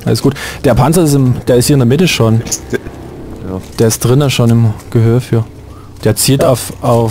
Alles gut. Der Panzer ist der ist hier in der Mitte schon. Ja. Der ist drinnen schon im Gehöft hier. Der zielt auf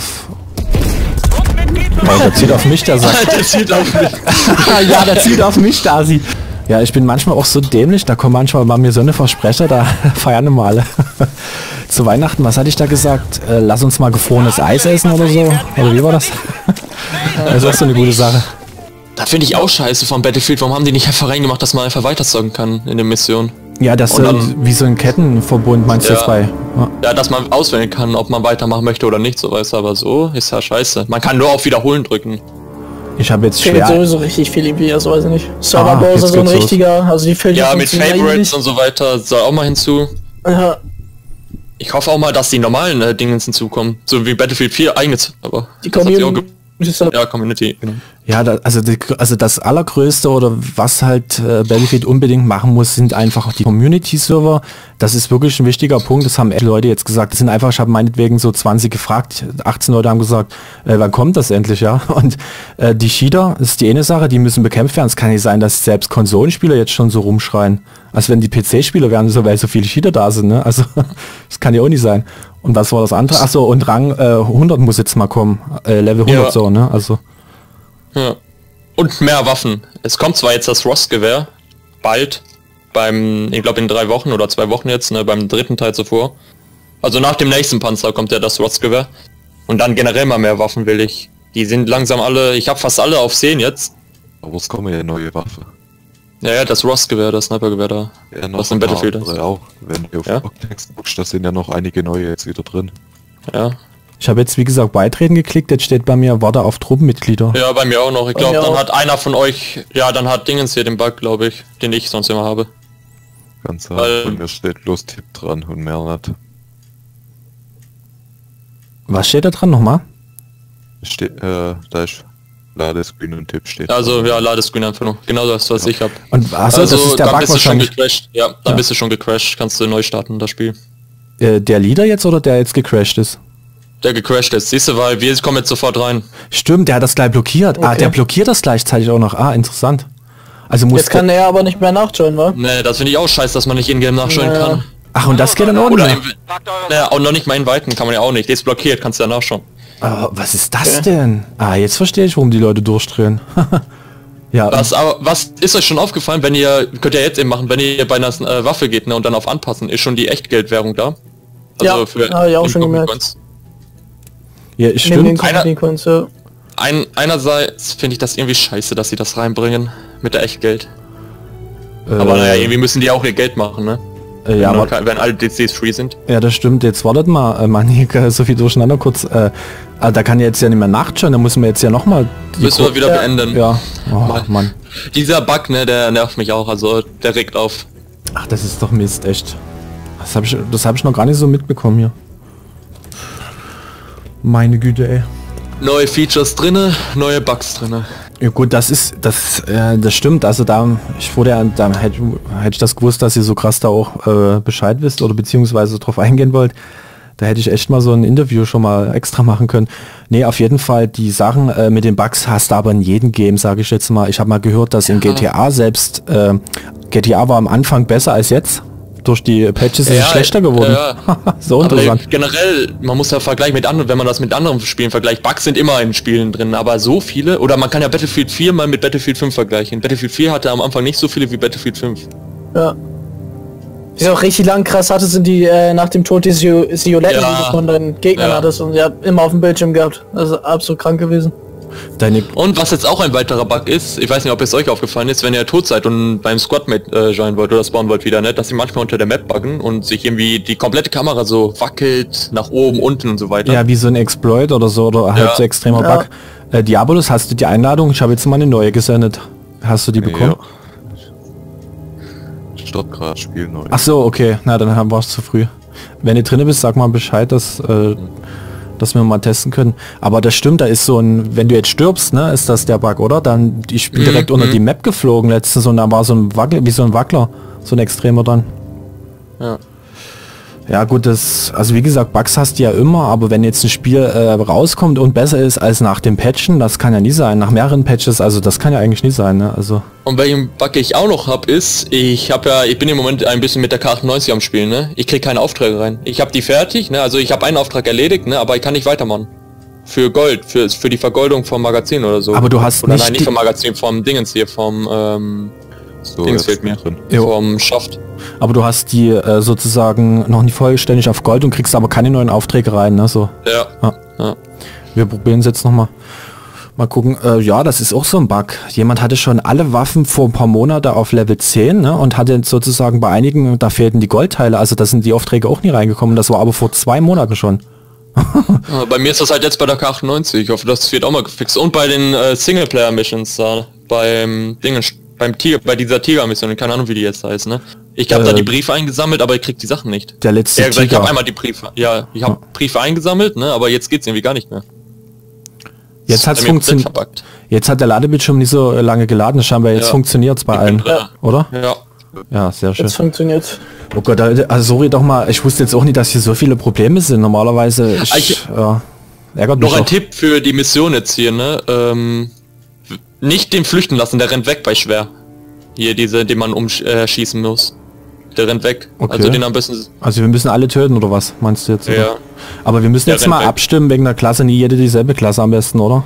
der zielt auf mich, der sagt. Der zielt auf mich. Ja, der zielt auf mich, Stasi. Ja, ich bin manchmal auch so dämlich, da kommen manchmal bei mir so eine Versprecher, da feiern wir alle. Zu Weihnachten, was hatte ich da gesagt? Lass uns mal gefrorenes Eis essen oder so? Oder wie war das? Das ist auch so eine gute Sache. Da finde ich auch scheiße von Battlefield. Warum haben die nicht einfach reingemacht, dass man einfach weiterzocken kann in der Mission? Ja, das ist wie so ein Kettenverbund, meinst du jetzt bei? Ja, dass man auswählen kann, ob man weitermachen möchte oder nicht, so weißt du, aber so ist ja scheiße. Man kann nur auf Wiederholen drücken. Ich habe jetzt fehlt schwer... sowieso richtig viel irgendwie, also weiß ich nicht. Serverbrowser so ein geht's richtiger, also die fehlt ja mit Favorites und so weiter, soll auch mal hinzu. Ja. Ich hoffe auch mal, dass die normalen Dinge hinzukommen, so wie Battlefield 4 eigenes, aber... Die Community. Ja, Community, genau. Ja, also das Allergrößte oder was halt Battlefield unbedingt machen muss, sind einfach die Community-Server. Das ist wirklich ein wichtiger Punkt. Das haben echt Leute jetzt gesagt. Das sind einfach, ich habe meinetwegen so 20 gefragt, 18 Leute haben gesagt, wann kommt das endlich, ja? Und die Cheater, das ist die eine Sache, die müssen bekämpft werden. Es kann nicht sein, dass selbst Konsolenspieler jetzt schon so rumschreien. Also wenn die PC-Spieler werden, so weil so viele Cheater da sind, ne? Also das kann ja auch nicht sein. Und was war das andere? Achso, und Rang 100 muss jetzt mal kommen. Level 100 ja. So, ne? Also. Ja. Und mehr Waffen. Es kommt zwar jetzt das Rostgewehr, bald, ich glaube in 3 Wochen oder 2 Wochen jetzt, ne, beim dritten Teil zuvor. Also nach dem nächsten Panzer kommt ja das Rostgewehr. Und dann generell mal mehr Waffen will ich. Die sind langsam alle, ich habe fast alle auf 10 jetzt. Aber es kommen ja neue Waffe. Ja, das Rostgewehr, das Snipergewehr da. Ja, noch was im Battlefield ist. Auch, wenn du auf Text guckst, da sind ja noch einige neue jetzt wieder drin. Ja. Ich habe jetzt wie gesagt Beitreten geklickt, jetzt steht bei mir Warte auf Truppenmitglieder. Ja, bei mir auch noch. Ich glaube, dann hat einer von euch, ja, dann hat Dingens hier den Bug, glaube ich, den ich sonst immer habe. Ganz hart. Und mir steht bloß Tipp dran und mehr nicht. Was steht da dran nochmal? Steht, da ist Ladescreen und Tipp steht. Also ja, Ladescreen einfach nur. Genau das, was ich habe. Und also das ist der dann Bug bist du schon wahrscheinlich. gecrashed. Ja, dann bist du schon gecrashed. Kannst du neu starten, das Spiel. Der Leader jetzt oder der jetzt gecrashed ist? Der gecrashed ist, siehst du, weil wir kommen jetzt sofort rein. Stimmt, der hat das gleich blockiert. Okay. Ah, der blockiert das gleichzeitig auch noch. Ah, interessant. Also muss jetzt kann er aber nicht mehr nachjoinen, wa? Ne, das finde ich auch scheiße, dass man nicht in-game nachjoinen kann. Ach, und das geht dann auch nicht. Ja, und noch nicht mal inviten kann man ja auch nicht. Der ist blockiert, kannst du ja nachschauen. Oh, was ist das denn? Ah, jetzt verstehe ich, warum die Leute durchdrehen. Ja. Was ist euch schon aufgefallen, wenn ihr, könnt ihr jetzt eben machen, wenn ihr bei einer Waffe geht, ne, und dann auf Anpassen, ist schon die Echtgeldwährung da? Also ja, für ja, auch schon gemerkt. Ja, stimmt. Einerseits finde ich das irgendwie scheiße, dass sie das reinbringen mit der Echtgeld. Aber naja, irgendwie müssen die auch ihr Geld machen, ne? Ja, aber wenn alle DCs free sind. Ja, das stimmt. Jetzt wartet mal, Mann, hier so viel durcheinander kurz. Da kann jetzt ja nicht mehr nachschauen, da müssen wir jetzt ja nochmal... Müssen wir wieder beenden. Ja, oh, Mann. Dieser Bug, ne, der nervt mich auch, also der regt auf. Ach, das ist doch Mist, echt. Das hab ich noch gar nicht so mitbekommen hier. Meine Güte, ey. Neue Features drinne, neue Bugs drinne. Ja gut, das stimmt. Also da hätte ich das gewusst, dass ihr so krass da auch Bescheid wisst oder beziehungsweise drauf eingehen wollt. Da hätte ich echt mal so ein Interview schon mal extra machen können. Nee, auf jeden Fall, die Sachen mit den Bugs hast du aber in jedem Game, sage ich jetzt mal. Ich habe mal gehört, dass in GTA selbst, GTA war am Anfang besser als jetzt. Durch die Patches ist es schlechter geworden. So interessant. Generell, man muss ja vergleichen mit anderen, wenn man das mit anderen Spielen vergleicht. Bugs sind immer in Spielen drin, aber so viele, oder man kann ja Battlefield 4 mal mit Battlefield 5 vergleichen. Battlefield 4 hatte am Anfang nicht so viele wie Battlefield 5. Ja. Was auch richtig lang krass hatte, sind die nach dem Tod die Violetten, die du von deinen Gegnern hattest, und die hat immer auf dem Bildschirm gehabt. Also absolut krank gewesen. Und was jetzt auch ein weiterer Bug ist, ich weiß nicht, ob es euch aufgefallen ist, wenn ihr tot seid und beim Squadmate joinen wollt oder spawnen wollt wieder, ne, dass sie manchmal unter der Map buggen und sich irgendwie die komplette Kamera so wackelt, nach oben, unten und so weiter. Ja, wie so ein Exploit oder so, oder halt so extremer Bug. Diabolus, hast du die Einladung? Ich habe jetzt mal eine neue gesendet. Hast du die bekommen? Ich stopp gerade, Spiel neu. Ach so, okay, na dann war es zu früh. Wenn du drin bist, sag mal Bescheid, dass wir mal testen können. Aber das stimmt, da ist so ein, wenn du jetzt stirbst, ne, ist das der Bug, oder? Dann, ich bin direkt unter die Map geflogen letztens und da war so ein Wackler, wie so ein Wackler, so ein extremer dann. Ja. Ja gut, also wie gesagt, Bugs hast du ja immer, aber wenn jetzt ein Spiel rauskommt und besser ist als nach dem Patchen, das kann ja nie sein. Nach mehreren Patches, also das kann ja eigentlich nie sein, ne? Also. Und welchen Bug ich auch noch habe, ist, ich bin im Moment ein bisschen mit der K98 am Spielen, ne? Ich krieg keine Aufträge rein. Ich habe die fertig, ne? Also ich habe einen Auftrag erledigt, ne? Aber ich kann nicht weitermachen. Für Gold, für die Vergoldung vom Magazin oder so. Aber du hast oder nicht vom Magazin, vom Dingens hier, vom Dings fehlt mir drin. Vom Schaft. Aber du hast die sozusagen noch nicht vollständig auf Gold und kriegst aber keine neuen Aufträge rein, ne? So. Ja. Wir probieren es jetzt nochmal. Mal gucken. Ja, das ist auch so ein Bug. Jemand hatte schon alle Waffen vor ein paar Monaten auf Level 10, ne? Und hatte sozusagen bei einigen, da fehlten die Goldteile. Also da sind die Aufträge auch nie reingekommen. Das war aber vor 2 Monaten schon. Bei mir ist das halt jetzt bei der K98. Ich hoffe, das wird auch mal gefixt. Und bei den Singleplayer-Missions da. Beim Tiger, bei dieser Tiger-Mission, keine Ahnung wie die jetzt heißt, ne? Ich habe da die Briefe eingesammelt, aber ich krieg die Sachen nicht. Der letzte Tiger. Ich habe einmal die Briefe. Ja, ich habe Briefe eingesammelt, ne? Aber jetzt geht's irgendwie gar nicht mehr. Jetzt hat's funktioniert. Jetzt hat der Ladebildschirm nicht so lange geladen, scheinbar jetzt funktioniert's bei allen, oder? Ja. Ja, sehr schön. Jetzt funktioniert's. Oh Gott, also sorry doch mal, ich wusste jetzt auch nicht, dass hier so viele Probleme sind. Normalerweise ärgert mich noch ein Tipp für die Mission jetzt hier, ne? Nicht den flüchten lassen, der rennt weg bei schwer. Hier den man umschießen muss. Der rennt weg. Okay. Also den am besten. Also wir müssen alle töten oder was, meinst du jetzt? Oder? Ja. Aber wir müssen jetzt mal abstimmen wegen der Klasse, nie jede dieselbe Klasse am besten, oder?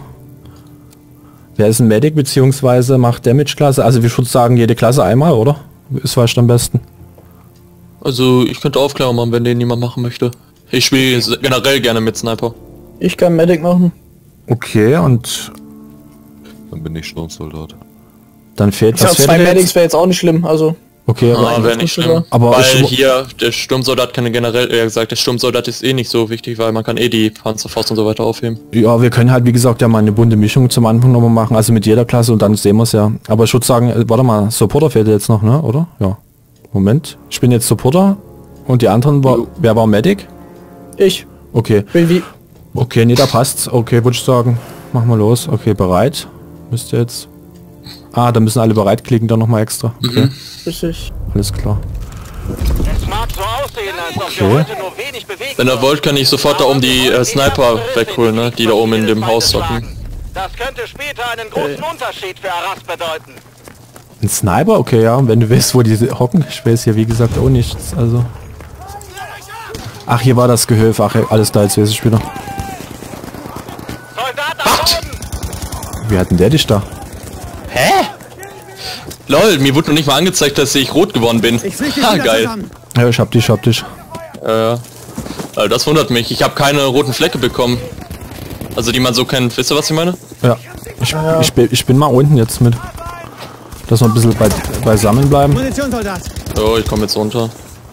Wer ist ein Medic beziehungsweise macht Damage-Klasse? Also wir würden sagen jede Klasse einmal, oder? Ist vielleicht am besten. Also ich könnte Aufklärung machen, wenn den niemand machen möchte. Ich spiele generell gerne mit Sniper. Ich kann Medic machen. Okay, und dann bin ich Sturmsoldat. Dann fehlt was. 2 Medics wäre jetzt auch nicht schlimm, also. Okay, wäre nicht schlimm. Aber weil hier der Sturmsoldat kann generell, der Sturmsoldat ist eh nicht so wichtig, weil man kann eh die Panzerfaust und so weiter aufheben. Ja, wir können halt wie gesagt ja mal eine bunte Mischung zum Anfang nochmal machen, also mit jeder Klasse und dann sehen wir es ja. Aber ich würde sagen, warte mal, Supporter fehlt jetzt noch, ne? Oder? Ja. Moment. Ich bin jetzt Supporter und die anderen wer war Medic? Ich. Okay. Wie? Okay, nee, da passt's. Okay, würde ich sagen. Machen wir los. Okay, bereit. Müsste jetzt. Ah, da müssen alle bereit klicken, dann nochmal extra. Okay. Richtig. Alles klar. Es mag so aussehen, als ob wir heute nur wenig bewegen. Wenn ihr wollt, kann ich sofort da oben die Sniper wegholen, ne? Die da oben in dem Haus hocken. Das könnte später einen großen Unterschied für Arras bedeuten. Ein Sniper? Okay, ja. Und wenn du weißt, wo die hocken, ich weiß hier wie gesagt auch nichts. Also. Ach, hier war das Gehöft. Ach, alles da, jetzt weiß ich wieder. Soldat am Boden! Wie hat denn der dich da? Hä? Lol, mir wurde noch nicht mal angezeigt, dass ich rot geworden bin. Ha, geil. Ja, ich hab dich. Also das wundert mich. Ich habe keine roten Flecke bekommen. Also die man so kennt. Wisst ihr, was ich meine? Ja. Ich bin mal unten jetzt mit. Dass wir ein bisschen beisammen bleiben. So, ich komme jetzt runter.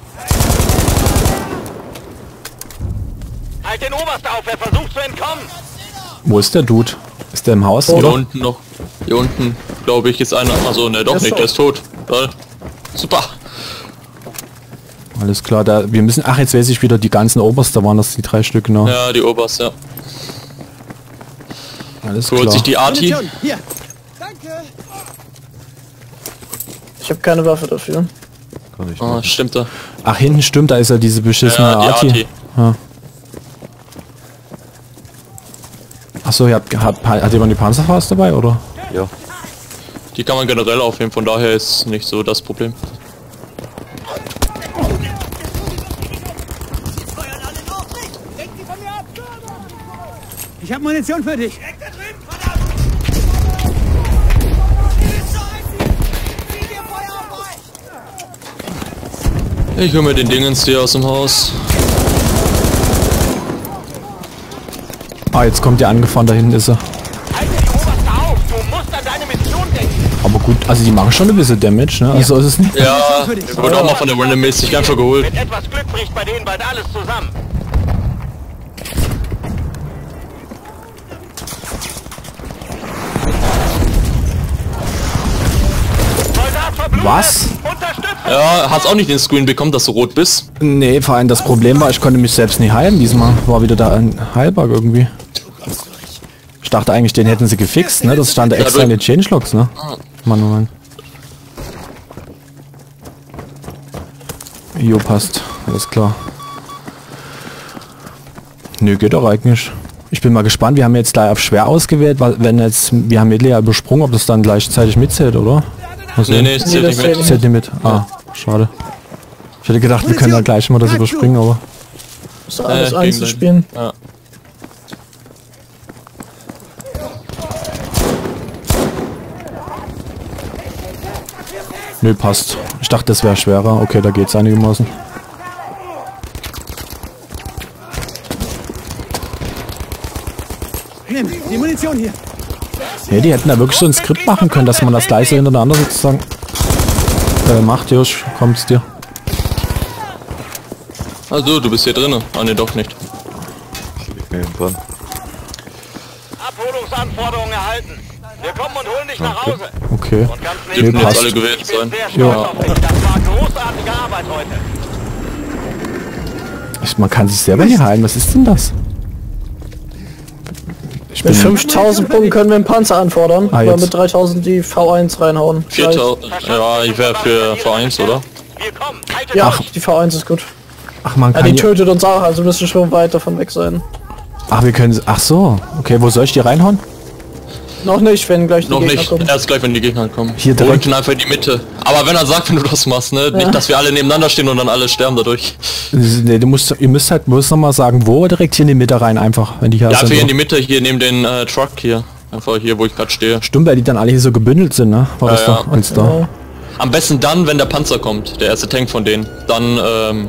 Halt den Oberst auf, er versucht zu entkommen! Wo ist der Dude? Ist der im Haus? Hier oder? unten noch. Hier unten, glaube ich, ist einer. Also ne, doch nicht, der ist tot. Toll. Super. Alles klar, wir müssen. Ach, jetzt weiß ich wieder, die ganzen Oberste waren das die 3 Stück, genau. Ja, die Oberst, ja. Alles Holt klar. sich die Arti. Hier. Danke. Ich habe keine Waffe dafür. Kann ich Ah, machen. stimmt da. Ach, hinten stimmt, da ist ja diese beschissene Ja, die Arti. Arti. Ja. Achso, hat jemand die Panzerfaust dabei, oder? Ja. Die kann man generell aufnehmen, von daher ist nicht so das Problem. Ich habe Munition für dich. Ich hol mir den Dingens hier aus dem Haus. Ah, jetzt kommt der angefahren, da hinten ist er. Halte die Oberste auf, du musst an deine Mission denken! Aber gut, also die machen schon ein bisschen Damage, ne? Also ist es nicht. Ja, ich wurde auch mal von der Randommäßig einfach geholt. Mit etwas Glück bricht bei denen bald alles zusammen. Soldat verblutet! Was? Unterstützung! Ja, hast auch nicht den Screen bekommen, dass du rot bist. Nee, vor allem das Problem war, ich konnte mich selbst nicht heilen. Diesmal war wieder da ein Heilbug irgendwie. Ich dachte eigentlich, den hätten sie gefixt, ne? Das stand extra in den Changelogs, ne? Mann, oh Mann. Jo, passt. Alles klar. Nö, geht doch eigentlich. Ich bin mal gespannt, wir haben jetzt gleich auf schwer ausgewählt, weil wenn jetzt, wir haben Medley ja übersprungen, ob das dann gleichzeitig mitzählt, oder? Nee, es zählt nicht mit. Zählt nicht mit. Ah, schade. Ich hätte gedacht, wir können da gleich mal das überspringen, aber... Ist alles einzuspielen. Ja. Nö, passt. Ich dachte, das wäre schwerer. Okay, da geht's einigermaßen. Nimm die Munition hier. Ja, die hätten da wirklich so ein Skript machen können, dass man das gleich so hintereinander sozusagen macht. Josh, kommt's dir. Also, du bist hier drinnen. Ah, ne, doch nicht. Irgendwann. Abholungsanforderungen erhalten. Wir kommen und holen dich nach Hause. Okay. Und ganz Nee, Dürfen jetzt passt. alle gewählt Ich bin sein. sehr stolz auf dich. Das war großartige Arbeit heute. Man kann sich selber nicht heilen. Was ist denn das? Ich Mit bin 5000 Punkten können wir einen Panzer anfordern, Ah, oder jetzt. mit 3000 die V1 reinhauen. 4000. Ja, ich wäre für V1, oder? Wir kommen. Haltet Ja, durch. die V1 ist gut. Ach, man Ja, kann die hier, tötet uns auch, also müssen wir schon weit davon weg sein. ach, wir können... Ach so. Okay, wo soll ich die reinhauen? Noch nicht, wenn gleich die Noch Gegner nicht. kommen. Erst gleich, wenn die Gegner kommen. Hier direkt. Unten einfach in die Mitte. Aber wenn er sagt, wenn du das machst, ne? Nicht, dass wir alle nebeneinander stehen und dann alle sterben dadurch. Nee, ihr müsst halt bloß noch mal sagen, wo, direkt hier in die Mitte rein einfach, wenn die hier Ja, sind. für hier in die Mitte, hier neben den Truck hier. Einfach hier, wo ich gerade stehe. Stimmt, weil die dann alle hier so gebündelt sind, ne? War das Ja, doch eins da? Am besten dann, wenn der Panzer kommt, der erste Tank von denen. Dann,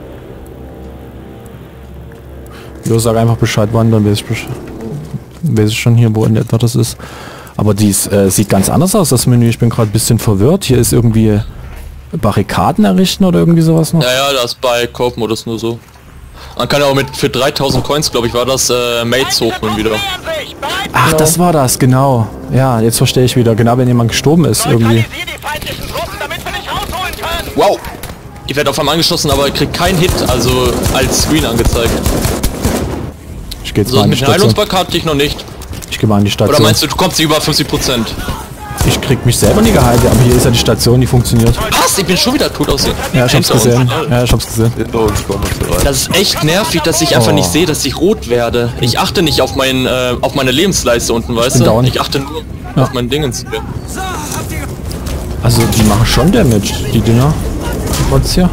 Jo, sag einfach Bescheid, wann, dann weiß ich schon hier, wo in etwa das ist. Aber dies sieht ganz anders aus, das Menü. Ich bin gerade ein bisschen verwirrt. Hier ist irgendwie Barrikaden errichten oder irgendwie sowas noch. ja, das ist bei Coop-Modus nur so. Man kann ja auch für 3000 Coins, glaube ich, war das Mates hochholen wieder. Ach, das war das, genau. Ja, jetzt verstehe ich wieder. Genau, wenn jemand gestorben ist irgendwie. Neutralisier die feindlichen Truppen, damit wir dich rausholen können. Wow! Ich werde auf einmal angeschossen, aber krieg keinen Hit, also als Screen angezeigt. Ich gehe jetzt So, mal an die mit dem Station. Heilungspack hatte ich noch nicht. Ich gehe mal an die Station. Oder meinst du kommst über 50%? Ich krieg mich selber nie geheilt, aber hier ist ja die Station, die funktioniert. Was? Ich bin schon wieder tot aussehen. Ja, ich hab's Hinter uns. gesehen. Ja, ich hab's gesehen. Hinter uns kommen wir rein. Das ist echt nervig, dass ich einfach Oh. nicht sehe, dass ich rot werde. Ich achte nicht auf auf meine Lebensleiste unten, weißt bin du? down. Ich achte nur auf mein Dingens hier. Also, die machen schon Damage, die Dinger. Trotz hier.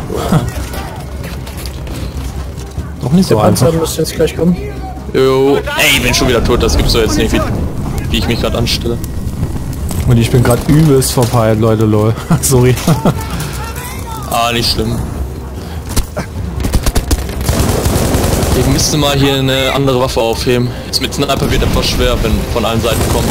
Doch nicht so Der Panzer einfach. müsste jetzt gleich kommen. Jo. Ey, ich bin schon wieder tot, das gibt's doch jetzt nicht, wie ich mich gerade anstelle. Und ich bin gerade übelst verpeilt, Leute, lol. Sorry. Ah, nicht schlimm. Ich müsste mal hier eine andere Waffe aufheben. Jetzt mit Sniper wird etwas schwer, wenn von allen Seiten kommt.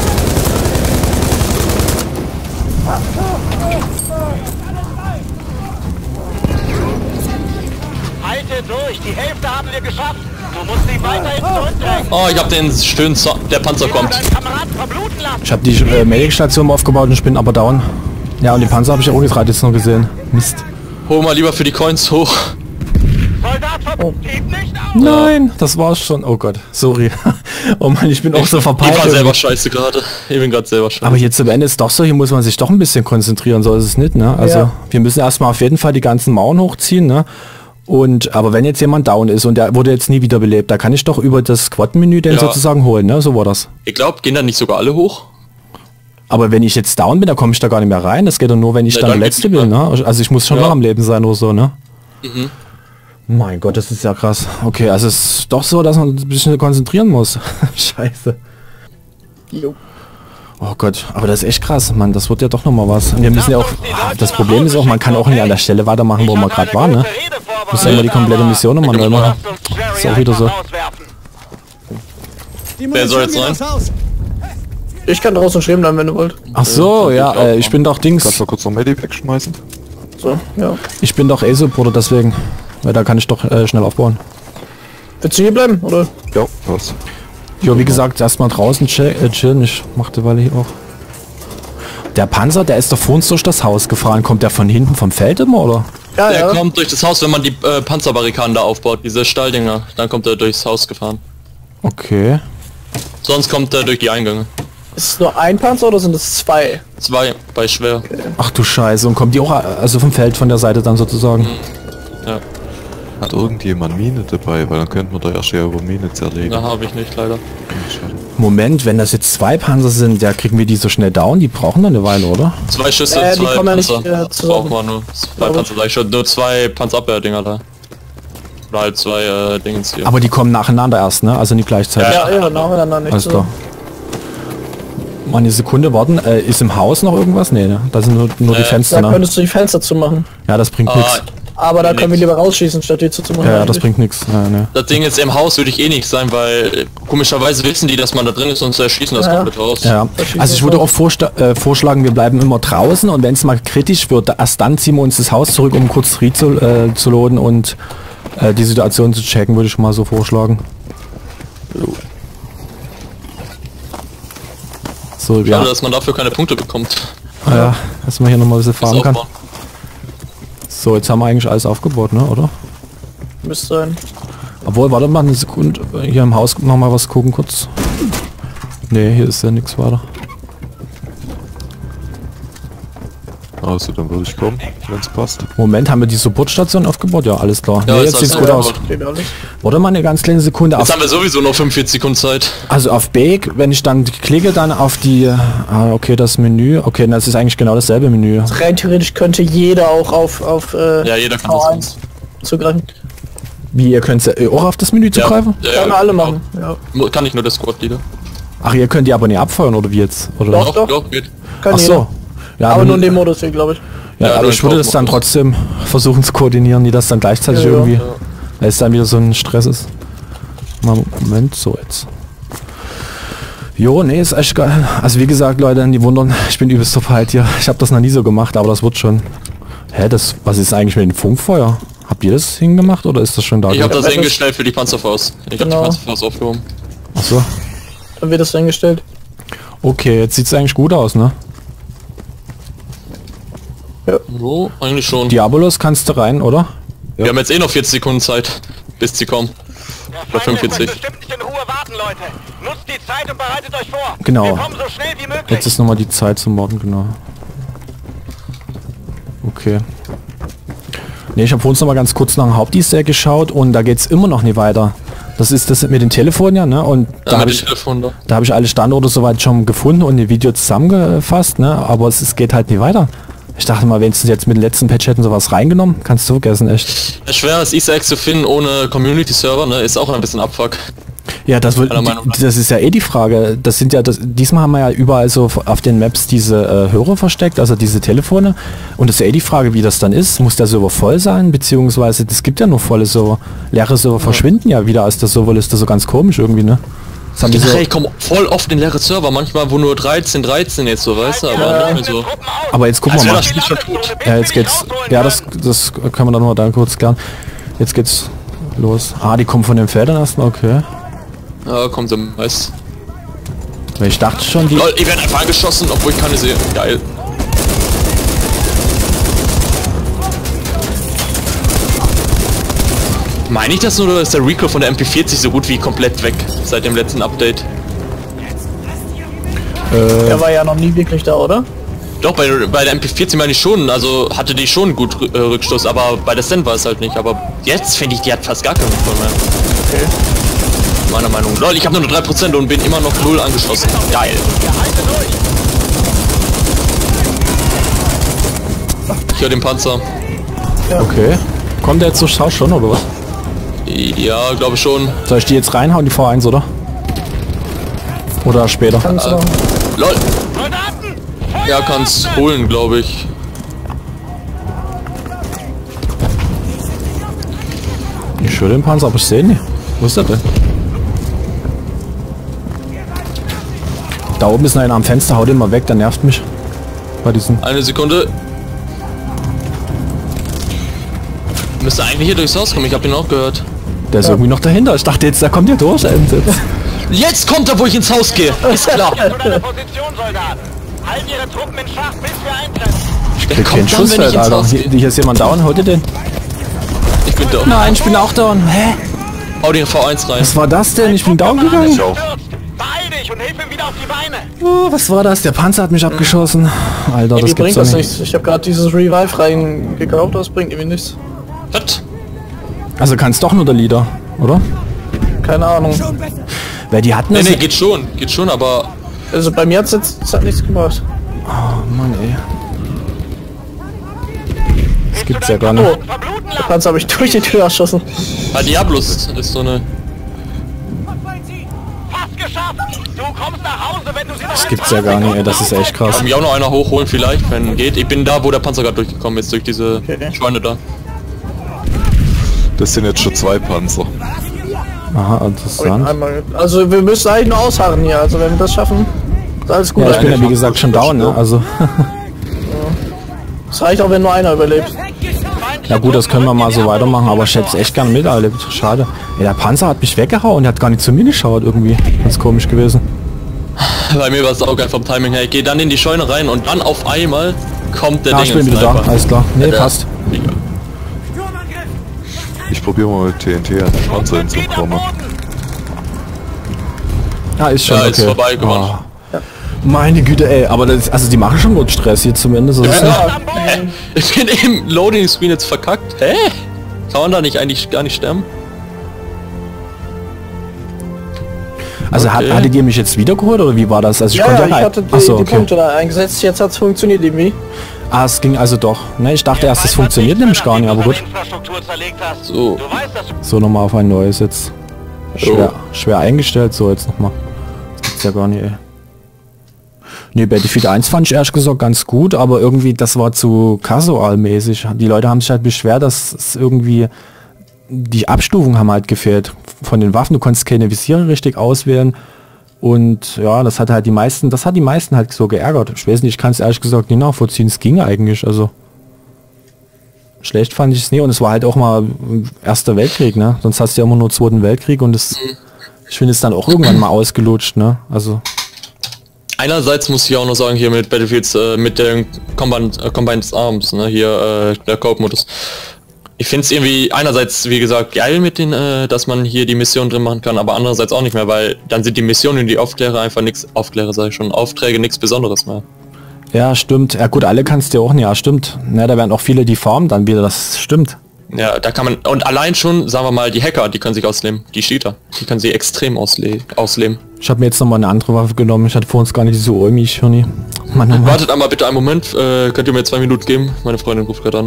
Halte durch, die Hälfte haben wir geschafft. Du musst sie weiterhin zurückdrängen. Oh, ich hab den schönen der Panzer kommt. Deinen Kameraden verbluten lassen. Ich habe die Medic-Station aufgebaut und ich bin aber down. Ja, und den Panzer habe ich ja auch gerade jetzt noch gesehen. Mist. Hol mal lieber für die Coins hoch. Soldat gib nicht auf. Nein, das war's schon. Oh Gott, sorry. Oh Mann, ich bin auch so Ich verpeilt. war selber irgendwie. scheiße gerade. Ich bin gerade selber scheiße. Aber jetzt zum Ende ist doch so, hier muss man sich doch ein bisschen konzentrieren, so ist es nicht, ne? Also, Ja. wir müssen erstmal auf jeden Fall die ganzen Mauern hochziehen, ne? Und, aber wenn jetzt jemand down ist und der wurde jetzt nie wiederbelebt, da kann ich doch über das Squad-Menü den Ja. sozusagen holen, ne? So war das. Ich glaube, gehen dann nicht sogar alle hoch? Aber wenn ich jetzt down bin, dann komme ich da gar nicht mehr rein. Das geht doch nur, wenn ich Ne, dann der dann Letzte geht's bin, nicht ne? Also ich muss schon Ja. noch am Leben sein oder so, ne? Mhm. Mein Gott, das ist ja krass. Okay, also es ist doch so, dass man ein bisschen konzentrieren muss. Scheiße. Jo. Oh Gott, aber das ist echt krass, Mann. Das wird ja doch noch mal was. Und wir müssen ja auch... Das Problem ist auch, man kann auch nicht an der Stelle weitermachen, wo wir gerade waren, ne? Muss ja immer die komplette Mission nochmal neu machen. Ist auch wieder so. Die Wer soll jetzt geht rein? aufs Haus. Ich kann draußen stehen bleiben, wenn du wollt. Ach so, ja, ich bin doch Kannst Dings. du kurz noch Medipack schmeißen? So, ja. Ich bin doch A-Supporter, deswegen. Weil da kann ich doch schnell aufbauen. Willst du hier bleiben, oder? Ja, was? Ja, wie gesagt, erstmal draußen chillen. Ich machte Weile hier auch. Der Panzer, der ist doch vor uns durch das Haus gefahren. Kommt der von hinten vom Feld immer, oder? Ja, Der ja. kommt durch das Haus, wenn man die Panzerbarrikaden da aufbaut, diese Stalldinger. Dann kommt er durchs Haus gefahren. Okay. Sonst kommt er durch die Eingänge. Ist es nur ein Panzer oder sind es zwei? 2 bei schwer. Ach du Scheiße. Und kommt die auch also vom Feld, von der Seite dann sozusagen? Ja. Hat irgendjemand Mine dabei? Weil dann könnten wir da erst ja über Mine zerlegen. Da habe ich nicht, leider. Schade. Moment, wenn das jetzt 2 Panzer sind, ja, kriegen wir die so schnell down? Die brauchen noch eine Weile, oder? 2 Schüsse, die 2 kommen ja nicht, Panzer. zusammen. Brauchen wir nur 2 Panzer. Da ich schon nur 2 Panzerabwehrdinger da. Oder halt 2 Dingens hier. Aber die kommen nacheinander erst, ne? Also nicht gleichzeitig. Ja, nacheinander nicht Alles so. klar. Mal eine Sekunde warten. Ist im Haus noch irgendwas? Nee, ne? Da sind nur die Fenster, Da ne? könntest du die Fenster zumachen. Ja, das bringt nichts. Aber da können wir lieber rausschießen, statt die zu machen. Ja, das bringt nichts. Ja, ne. Das Ding ist, im Haus würde ich eh nicht sein, weil komischerweise wissen die, dass man da drin ist und erschießen das Ja. komplett raus. Ja, also ich würde auch vorschlagen, wir bleiben immer draußen und wenn es mal kritisch wird, erst dann ziehen wir uns das Haus zurück, um kurz Fried zu loaden und die Situation zu checken, würde ich mal so vorschlagen. So, ja. Schade, dass man dafür keine Punkte bekommt. Ja, dass man hier nochmal ein bisschen fahren kann. Aufbauen. So, jetzt haben wir eigentlich alles aufgebaut, ne, oder? Müsste sein. Obwohl, warte mal eine Sekunde, hier im Haus noch mal was gucken kurz. Ne, hier ist ja nichts weiter. Also dann würde ich kommen, wenn es passt. Moment, haben wir die Supportstation aufgebaut? Ja, alles klar. Ja, Nee, ist jetzt sieht's alles gut aus. aufgebaut. Geht alles. Warte mal eine ganz kleine Sekunde. Jetzt Auf, haben wir sowieso noch 45 Sekunden Zeit. also auf Bake, wenn ich dann klicke, dann auf die... okay, das Menü. Okay, das ist eigentlich genau dasselbe Menü. Rein theoretisch könnte jeder auch auf Ja, jeder kann V1 zugreifen. Wie, ihr könnt auch auf das Menü zugreifen? Können alle machen. Ja. Kann ich nur das Squad-Leader. Ach, ihr könnt die aber nicht abfeuern, oder wie jetzt? Oder? Doch. geht. Kann Ach jeder. so. Ja, Aber wenn- nur in dem Modus hier, glaube ich. Ja, Ja, aber nur ich im würde das dann Kaufmodus. trotzdem versuchen zu koordinieren, die das dann gleichzeitig Ja, ja. irgendwie, weil es dann wieder so ein Stress ist. Mal, Moment, so jetzt. Jo, nee, ist echt geil. Also wie gesagt, Leute, die wundern, ich bin übelst verpeilt hier. Ich habe das noch nie so gemacht, aber das wird schon. Hä, was ist eigentlich mit dem Funkfeuer? Habt ihr das hingemacht oder ist das schon da? Ich habe das etwas- eingestellt für die Panzerfaust. Ich habe Genau. die Panzerfaust aufgehoben. Ach so. Dann wird das eingestellt. Okay, jetzt sieht's eigentlich gut aus, ne? So, eigentlich schon. Diabolos kannst du rein, oder? Wir haben jetzt eh noch 40 Sekunden Zeit, bis sie kommen. Der Feind wird 45. bestimmt nicht in Ruhe warten, Leute. Nutzt die Zeit und bereitet euch vor. Genau. Wir kommen so schnell wie möglich. Jetzt ist nochmal die Zeit zum Morden, genau. Okay. Ne, ich habe vorhin noch mal ganz kurz nach dem Haupteaster geschaut und da geht's immer noch nicht weiter. Das ist das mit den Telefonen, ja, ne? Und da habe mit ich, dem Telefon da. da hab ich alle Standorte soweit schon gefunden und die Video zusammengefasst, ne? Aber es geht halt nicht weiter. Ich dachte mal, wenn sie jetzt mit dem letzten Patch hätten sowas reingenommen, kannst du vergessen, echt. Schwer ist Easter Egg zu finden ohne Community-Server, ne? Ist auch ein bisschen Abfuck. Ja, das ist ja eh die Frage. Das sind ja diesmal haben wir ja überall so auf den Maps diese Hörer versteckt, also diese Telefone. Und das ist ja eh die Frage, wie das dann ist. Muss der Server voll sein? Beziehungsweise, es gibt ja nur volle Server. Leere Server verschwinden ja wieder aus der Serverliste, so ganz komisch irgendwie, ne? Das haben die so, Ich komme voll oft in leere Server, manchmal wo nur 13 jetzt so, weißt du, aber nicht mehr so. aber jetzt gucken wir mal. das Spiel schon gut. Ja, jetzt geht's. Ja, das können wir dann noch da kurz klären. Jetzt geht's los. Ah, die kommen von den Feldern erstmal, okay. Ja, kommt so meist. Weil ich dachte schon, die... Lol, ich werde einfach angeschossen, obwohl ich keine sehe. Geil. Meine ich das nur, oder ist der Recall von der MP40 so gut wie komplett weg seit dem letzten Update? Der war ja noch nie wirklich da, oder? Doch, bei der MP40 meine ich schon, also hatte die schon gut Rückstoß, aber bei der Stand war es halt nicht. Aber jetzt finde ich, die hat fast gar keinen Rückstoß mehr. Okay. Meiner Meinung nach. Lol, ich habe nur 3% und bin immer noch 0 angeschossen. Geil. Ich höre den Panzer. Okay. Kommt der jetzt durchs Haus schon, oder was? Ja, glaube schon. Soll ich die jetzt reinhauen, die V1, oder? Oder später? Kannst du noch. Lol. Soldaten! Ja, kann's holen, glaube ich. Ich höre den Panzer, aber ich sehe ihn nicht. Wo ist der denn? Da oben ist noch einer am Fenster, hau den mal weg, der nervt mich. Bei diesen... Eine Sekunde. Müsste eigentlich hier durchs Haus kommen, ich habe ihn auch gehört. Der ist irgendwie noch dahinter. Ich dachte jetzt, da kommt der durch. Jetzt kommt er, wo ich ins Haus gehe. Ist klar. Zu deiner Position, Soldaten. Halt ihre Truppen in Schach, bis wir eintreffen. Der Krieg kein kommt dann, wenn ich Schussfeld, ins Alter. Haus gehe. Hier ist jemand down, holt ihr den? Ich bin da. Nein, ich bin auch down. Hä? Hau den V1 rein. Was war das denn? Ich bin down gegangen. Beeil dich und hilf ihm wieder auf die Beine. Oh, was war das? Der Panzer hat mich abgeschossen. Alter, das Irgendwie gibt's bringt doch das nicht. nichts. Ich habe gerade dieses Revive reingekauft, das bringt irgendwie nichts. Was? Also kann es doch nur der Leader, oder? Keine Ahnung. Weil die hatten Nee, das... nee, geht schon, aber... Also bei mir hat's jetzt nichts gebracht. Oh Mann, ey. Das gibt's ja gar nicht. Oh, der Panzer habe ich durch die Tür erschossen. Ah, Diablos ist so eine... Fast geschafft! Du kommst nach Hause, wenn du sie Das gibt's ja gar nicht, ey. Das ist echt krass. Kann mich auch noch einer hochholen vielleicht, wenn geht. Ich bin da, wo der Panzer gerade durchgekommen ist, durch diese Scheune da. Das sind jetzt schon 2 Panzer. Aha, interessant. Also wir müssen eigentlich nur ausharren hier. Also wenn wir das schaffen, ist alles gut. Ja, ich bin ja wie gesagt schon down, ne? Also... Es reicht auch, wenn nur einer überlebt. Ja gut, das können wir mal so weitermachen, aber ich hätte es echt gerne miterlebt. Schade. Ey, der Panzer hat mich weggehauen, der hat gar nicht zu mir geschaut irgendwie. Ganz komisch gewesen. Bei mir war es auch geil vom Timing her. Ich gehe dann in die Scheune rein und dann auf einmal kommt der Ja, ich bin wieder da, alles klar. Nee, Ja, passt. Ich probiere mal mit TNT an den Panzer hinzukommen. Ja, ist schon Ja, okay. ist vorbei, gewonnen. Oh. Meine Güte, ey, aber das, also die machen schon gut Stress hier zumindest. So Ich bin im Loading Screen jetzt verkackt. Hä? Kann man da nicht eigentlich gar nicht sterben? Also Okay. hattet ihr mich jetzt wiedergeholt oder wie war das? Also ich konnte Ja, ich rein. hatte die, Achso, die okay. Punkte da eingesetzt. Jetzt hat's funktioniert irgendwie. Ah, es ging also doch. Ne, ich dachte erst, es funktioniert nämlich gar nicht, aber gut. Infrastruktur zerlegt hast. So. Du weißt, dass du So, nochmal auf ein neues jetzt. Schwer eingestellt, so jetzt nochmal. Das gibt's ja gar nicht, ey. Ne, Battlefield 1 fand ich ehrlich gesagt ganz gut, aber irgendwie, das war zu casual-mäßig. Die Leute haben sich halt beschwert, dass es irgendwie... Die Abstufungen haben halt gefehlt von den Waffen. Du konntest keine Visiere richtig auswählen. Und ja, das hat die meisten halt so geärgert. Ich weiß nicht, ich kann es ehrlich gesagt nicht nachvollziehen. Es ging eigentlich, also... Schlecht fand ich es nie und es war halt auch mal Erster Weltkrieg, ne? Sonst hast du ja immer nur Zweiten Weltkrieg und das, ich finde es dann auch irgendwann mal ausgelutscht, ne? Also... Einerseits muss ich auch noch sagen, hier mit Battlefields, mit den Combined Arms, ne, hier, der Coop-Modus. Ich finde es irgendwie einerseits, wie gesagt, geil mit den, dass man hier die Mission drin machen kann, aber andererseits auch nicht mehr, weil dann sind die Missionen und die Aufklärer einfach nichts, Aufträge nichts Besonderes mehr. Ja, stimmt. Ja gut, alle kannst du ja auch nicht, ja, stimmt. Ja, da werden auch viele die Farmen dann wieder, das stimmt. Ja, da kann man, und allein schon, sagen wir mal, die Hacker, die können sich ausleben, die Cheater, die können sich extrem ausleben. Ich habe mir jetzt nochmal eine andere Waffe genommen, ich hatte vor uns gar nicht diese Olmi, Schirni. Wartet einmal bitte einen Moment, könnt ihr mir 2 Minuten geben? Meine Freundin ruft gerade an.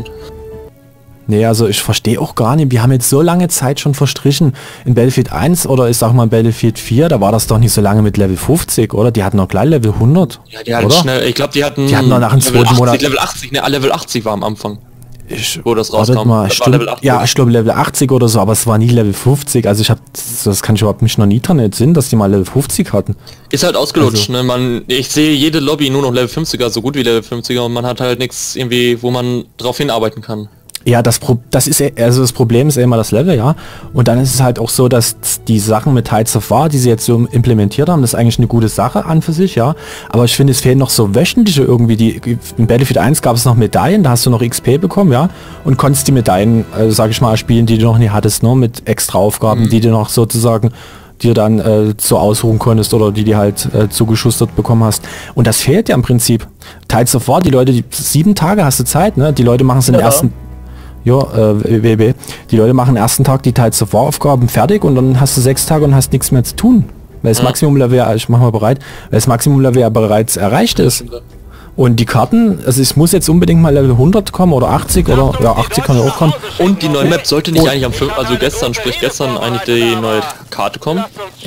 Nee, also ich verstehe auch gar nicht, wir haben jetzt so lange Zeit schon verstrichen. In Battlefield 1 oder ich sag mal Battlefield 4, da war das doch nicht so lange mit Level 50, oder? Die hatten noch gleich Level 100. Ja, die hatten oder? schnell, ich glaube, die hatten noch nach dem Level zweiten 80, Monat... Level 80, ne, Level 80 war am Anfang, Ich, wo das wartet rauskam. mal, Das war stimmt, Level 80. ja, ich glaube Level 80 oder so, aber es war nie Level 50. Also ich habe, das kann ich überhaupt mich noch nie dran entsinnen, dass die mal Level 50 hatten. Ist halt ausgelutscht, Also- ne? Ich sehe jede Lobby nur noch Level 50er, so gut wie Level 50er und man hat halt nichts irgendwie, wo man drauf hinarbeiten kann. Ja, das Problem ist ja immer das Level, ja. Und dann ist es halt auch so, dass die Sachen mit Tides of War, die sie jetzt so implementiert haben, das ist eigentlich eine gute Sache an für sich, ja. Aber ich finde, es fehlen noch so wöchentliche irgendwie, in Battlefield 1 gab es noch Medaillen, da hast du noch XP bekommen, ja. Und konntest die Medaillen, sag ich mal, spielen, die du noch nie hattest, nur mit extra Aufgaben, die du noch sozusagen dir dann so ausruhen konntest oder die halt zugeschustert bekommen hast. Und das fehlt ja im Prinzip. Tides of War, die Leute, 7 Tage hast du Zeit, ne? Die Leute machen es in den ersten... Ja, WB. Die Leute machen den ersten Tag die Tides of War Aufgaben fertig und dann hast du 6 Tage und hast nichts mehr zu tun. Weil das Maximum-Level, ich mach mal bereit, weil das Maximum-Level ja bereits erreicht ist. Und die Karten, also es muss jetzt unbedingt mal Level 100 kommen oder 80 oder, ja 80 kann ja auch kommen. Und die neue Map sollte nicht eigentlich am 5, also gestern eigentlich die neue Karte kommen.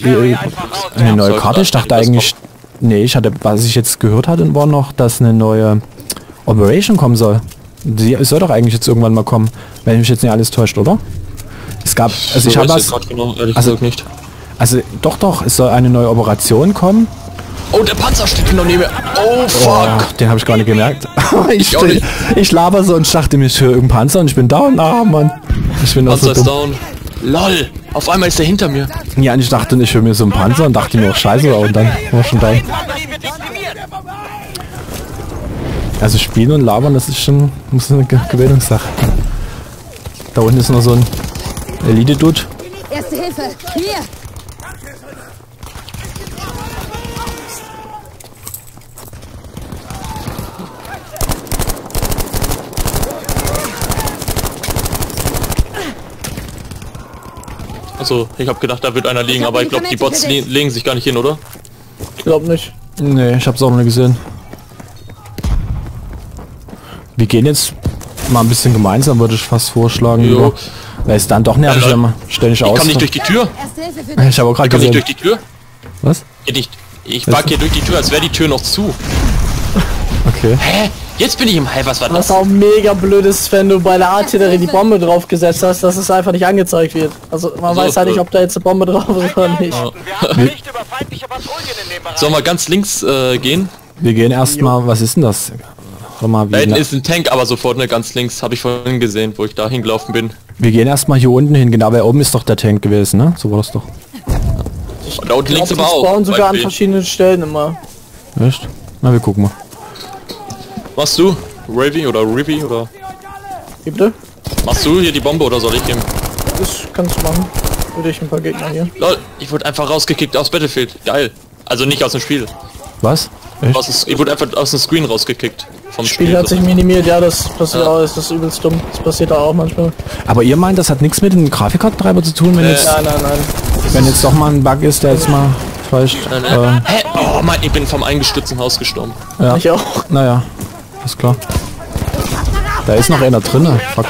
Eine neue Karte, ich dachte eigentlich, nee, was ich jetzt gehört hatte, war noch, dass eine neue Operation kommen soll. Die soll doch eigentlich jetzt irgendwann mal kommen, wenn mich jetzt nicht alles täuscht, oder? Es gab, also ich habe was, genau, ehrlich gesagt nicht. also doch, es soll eine neue Operation kommen. Oh, der Panzer steht noch neben mir. Oh, fuck. Den habe ich gar nicht gemerkt. auch nicht. Ich laber so und dachte mir, ich höre irgendeinen Panzer und ich bin down. Ah, Mann. Ich bin auch Panzer so ist dumm. down. LOL. Auf einmal ist er hinter mir. Ja, und ich dachte, ich höre mir so einen Panzer und dachte mir auch scheiße und dann war schon down. Also spielen und labern, das ist schon eine Gewöhnungssache. Da unten ist noch so ein Elite-Dude. Erste Hilfe! Hier! Also, ich habe gedacht, da wird einer liegen, aber ich glaube, die Bots legen sich gar nicht hin, oder? Ich glaube nicht. Nee, ich hab's auch noch nicht gesehen. Wir gehen jetzt mal ein bisschen gemeinsam, würde ich fast vorschlagen. Jo. Weil es dann doch nervig, wenn man ständig Ich aus. komm nicht durch die Tür. Erste Hilfe für dich. Ich habe auch gerade Ich komm nicht gesehen. durch die Tür. Was? Ich pack hier durch die Tür, als wäre die Tür noch zu. Okay. Hä? Jetzt bin ich im Hell, was war Was das? auch mega blöd ist, wenn du bei der Artillerie die Bombe draufgesetzt hast, dass es einfach nicht angezeigt wird. Also man So, weiß halt nicht, ob da jetzt eine Bombe drauf ist oder nicht. Wir haben Bericht über feindliche Patrouillen in dem Bereich. Sollen wir ganz links gehen? Wir gehen erstmal, was ist denn das? Warte mal, Da hinten ist ein Tank, aber sofort, ne, ganz links, habe ich vorhin gesehen, wo ich da hingelaufen bin. wir gehen erstmal hier unten hin, genau, weil oben ist doch der Tank gewesen, ne? So war das doch. Und da unten links aber Die auch. spawnen sogar an Beispiel. verschiedenen Stellen immer. Echt? Na, wir gucken mal. Machst du? Ravy oder Rivy oder? Wie bitte? Machst du hier die Bombe oder soll ich gehen? Das kannst du machen. Würde ich ein paar Gegner hier. Lol, ich wurde einfach rausgekickt aus Battlefield. Geil. Also nicht aus dem Spiel. Was? Echt? Ich wurde einfach aus dem Screen rausgekickt. Vom Das Spiel hat sich minimiert, ja, das passiert auch, das ist übelst dumm. Das passiert auch manchmal. Aber ihr meint, das hat nichts mit dem Grafikkartentreiber zu tun, wenn Nein. wenn jetzt doch mal ein Bug ist, der jetzt mal vielleicht... Hä? Oh Mann, ich bin vom eingestürzten Haus gestorben. ja. Ich auch. Naja, ist klar. Da ist noch einer drin. Fuck.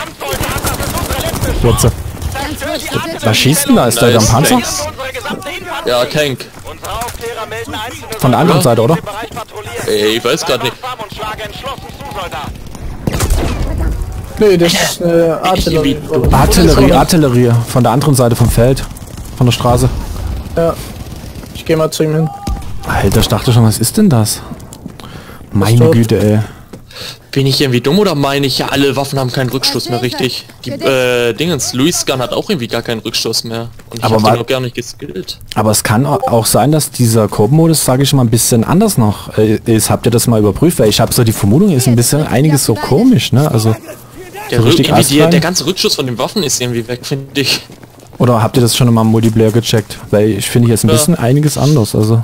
Jetzt. Was schießt denn da? Ist da der Panzer? Tanks. Ja, Tank. Unsere Aufklärer melden einzelne Von der anderen Seite, oder? im Bereich patrouillieren. Ey, ich weiß gerade nicht. Und schlage entschlossen zu, Soldat. Nee, das ist eine Artillerie. Artillerie. Von der anderen Seite vom Feld. Von der Straße. Ja. Ich gehe mal zu ihm hin. Alter, ich dachte schon, was ist denn das? Meine tot. Güte, ey. Bin ich irgendwie dumm oder meine ich, ja, alle Waffen haben keinen Rückstoß mehr, richtig? Die, Dingens, Luis Gun hat auch irgendwie gar keinen Rückstoß mehr. Und ich Aber hab wa- den noch gar nicht geskillt. Aber es kann auch sein, dass dieser Coop-Modus, sage ich mal, ein bisschen anders noch ist. Habt ihr das mal überprüft? Weil ich habe so die Vermutung, ist ein bisschen einiges so komisch, ne? Also, Der, richtig irgendwie astrein? der ganze Rückstoß von den Waffen ist irgendwie weg, finde ich. oder habt ihr das schon mal im Multiplayer gecheckt? Weil ich finde jetzt ein Ja. bisschen einiges anders, also.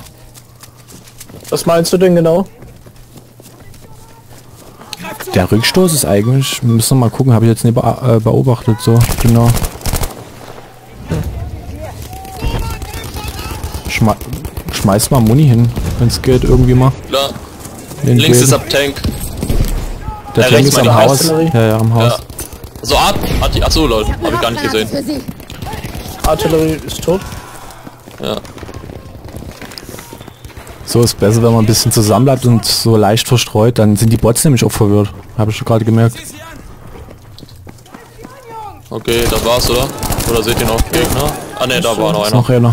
Was meinst du denn genau? Der Rückstoß ist eigentlich, müssen wir mal gucken, habe ich jetzt nicht beobachtet, so, genau. Schmeiß mal Muni hin, wenn es geht, irgendwie mal. Klar. Den Links Böden. ist ab Tank. Der Tank rechts ist am meine Haus. Artillerie. Ja, am Haus. Ja. So, achso, lol, habe ich gar nicht gesehen. Für Sie. Artillerie ist tot. Ja. So ist besser, wenn man ein bisschen zusammen bleibt und so leicht verstreut, dann sind die Bots nämlich auch verwirrt. Habe ich schon gerade gemerkt. Okay, das war's, oder? Oder seht ihr noch Gegner? Ah ne, da war noch Ist einer. noch einer.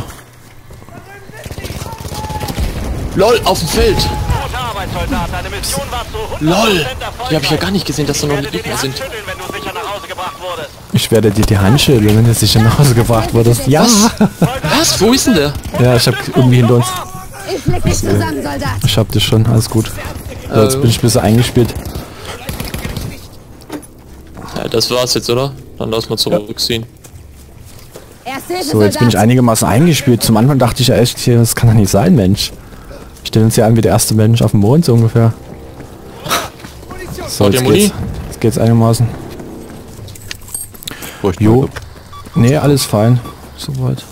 LOL, auf dem Feld! Gute Arbeit, Soldat. Deine Mission war zu 100% LOL! erfolgreich. Die habe ich ja gar nicht gesehen, dass da noch Ich werde dir die Gegner Hand sind. schütteln, wenn du sicher nach Hause gebracht wurdest. Ich werde dir die Hand schütteln, wenn du sicher nach Hause gebracht wurdest. Ja! Was? Wo ist denn der? Ja, ich habe irgendwie hinter uns. Ich leg dich zusammen, Soldat. Ich hab dich schon, alles gut. So, jetzt bin ich ein bisschen eingespielt. Ja, das war's jetzt, oder? Dann lass mal zurückziehen. Erste Hilfe, So, jetzt bin ich Soldat. einigermaßen eingespielt. Zum Anfang dachte ich ja echt, hier, das kann doch nicht sein, Mensch. Stellen uns ja an wie der erste Mensch auf dem Mond, so ungefähr. So, Habt ihr jetzt Muni? geht's. Jetzt geht's einigermaßen. Bräuchte Jo. man- Nee, alles fein. Soweit.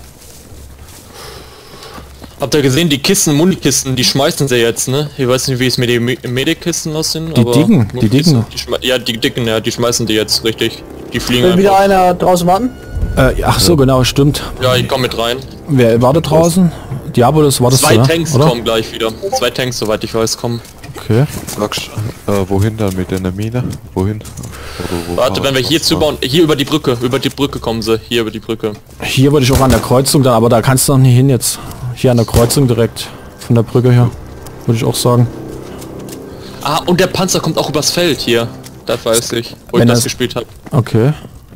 Habt ihr gesehen, die Kisten, Munikisten, die schmeißen sie jetzt, ne? Ich weiß nicht, wie es mit den Medikkisten aussehen, Die dicken, die dicken. Ja, die dicken, ja, die schmeißen die jetzt, richtig. Die fliegen Will wieder einfach. einer draußen warten? Ach so, genau, stimmt. Ja, ich komm mit rein. Wer war da draußen? Diabolus war das, Zwei so, ne? Tanks Oder? kommen gleich wieder. Zwei Tanks, soweit ich weiß, kommen. Okay. Sagst, wohin dann mit der Mine? Wohin? Wo Warte, wenn wir hier was- zubauen, hier über die Brücke kommen sie, hier über die Brücke. Hier wollte ich auch an der Kreuzung dann, aber da kannst du noch nicht hin jetzt. Hier an der Kreuzung direkt. Von der Brücke her. Würde ich auch sagen. Ah, und der Panzer kommt auch übers Feld hier. Das weiß ich, wo Wenn ich das das- gespielt habe. Okay.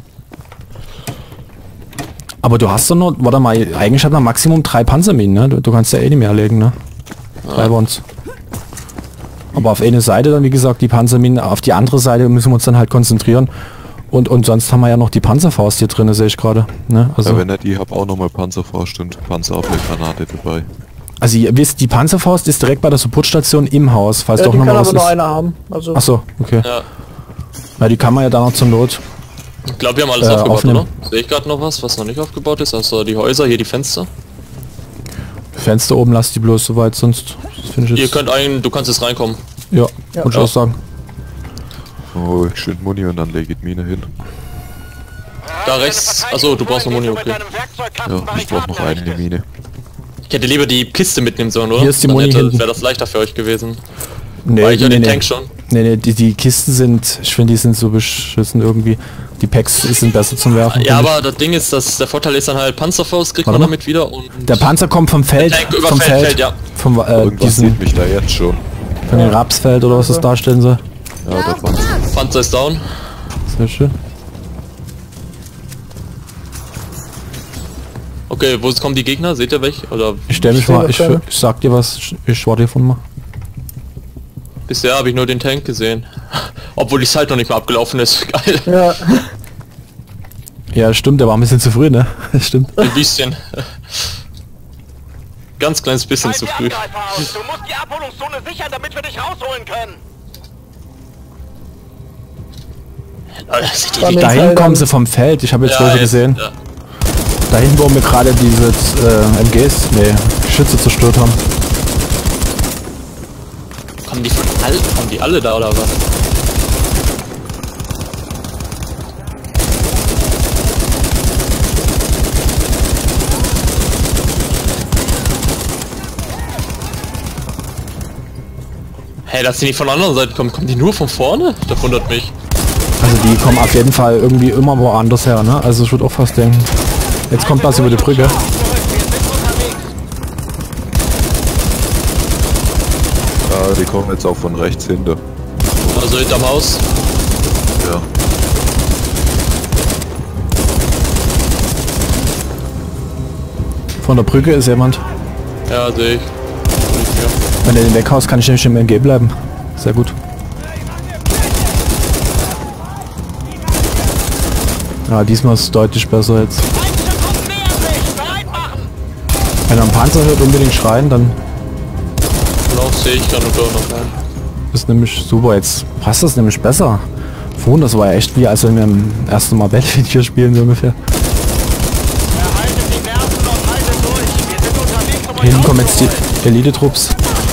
Aber du hast doch nur, warte mal, eigentlich hat man Maximum 3 Panzerminen, ne? Du kannst ja eh nicht mehr legen, ne? 3 bei uns. Aber auf eine Seite dann, wie gesagt, die Panzerminen, auf die andere Seite müssen wir uns dann halt konzentrieren. Und sonst haben wir ja noch die Panzerfaust hier drin, sehe ich gerade. Ne? Also, Ja, wenn nicht, ich hab auch nochmal Panzerfaust und Panzerabwehrgranate dabei. also ihr wisst, die Panzerfaust ist direkt bei der Supportstation im Haus, falls Ja, doch die noch kann mal was aber nur ist. einer haben. Also Achso, okay. Ja. Ja, die kann man ja dann noch zur Not Ich glaube, wir haben alles aufgebaut, aufnehmen. oder? Sehe ich gerade noch was noch nicht aufgebaut ist? Also die Häuser, hier die Fenster. Fenster oben, lass die bloß soweit, sonst finde ich Ihr jetzt... könnt du kannst jetzt reinkommen. Ja, würde ich auch sagen. Oh, schön Muni und dann lege ich Mine hin. Da rechts, achso, du brauchst eine Muni, okay. Ja, ich brauche noch eine Mine. Ich hätte lieber die Kiste mitnehmen sollen, oder? Hier ist die Dann Muni hinten. wäre das leichter für euch gewesen. Nee, Weil ich ja den Tank schon. Nee, die Kisten sind, ich finde, die sind so beschissen irgendwie. Die Packs sind besser zum Werfen. Ja, finde ich. aber das Ding ist, dass der Vorteil ist dann halt Panzerfaust kriegt Warte man mal. damit wieder und... Der Panzer kommt vom Feld, Tank über vom Feld, ja. Vom, Irgendwas diesen, sieht mich da jetzt schon. von den Rapsfeld oder was das darstellen soll. Ja, das war's. Panzer ist down. Sehr schön. Okay, wo kommen die Gegner? Seht ihr welche? Oder Ich stell mich mal, ich sag dir was, ich warte hiervon mal. bisher habe ich nur den Tank gesehen. Obwohl die Zeit noch nicht mal abgelaufen ist. Geil. Ja. Ja, stimmt, der war ein bisschen zu früh, ne? Stimmt. Ein bisschen. Ganz kleines bisschen zu früh. Du musst die Abholungszone sichern, damit wir dich rausholen können. Sieht die Dahin kommen sie vom Feld, ich habe jetzt welche gesehen. Ja. Dahin, wo wir gerade diese MGs, nee, Geschütze zerstört haben. Kommen die alle da oder was? Hey, dass die nicht von der anderen Seite kommen, kommen die nur von vorne? Das wundert mich. Also die kommen auf jeden Fall irgendwie immer woanders her, ne? Also ich würde auch fast denken. Jetzt kommt das über die Brücke. Ja, die kommen jetzt auch von rechts hinter. Also hinterm Haus. Ja. Von der Brücke ist jemand. Ja, sehe ich. Wenn der den weghaust, kann ich nämlich im MG bleiben. Sehr gut. Ja, diesmal ist es deutlich besser jetzt. Wenn er einen Panzer hört, unbedingt schreien, dann Genau, sehe ich gerade noch rein. ist nämlich super. Jetzt passt das nämlich besser. Vorhin, das war ja echt wie, als wenn wir im ersten Mal Battlefield hier spielen, so ungefähr. Hinten kommen jetzt die Elite-Trupps.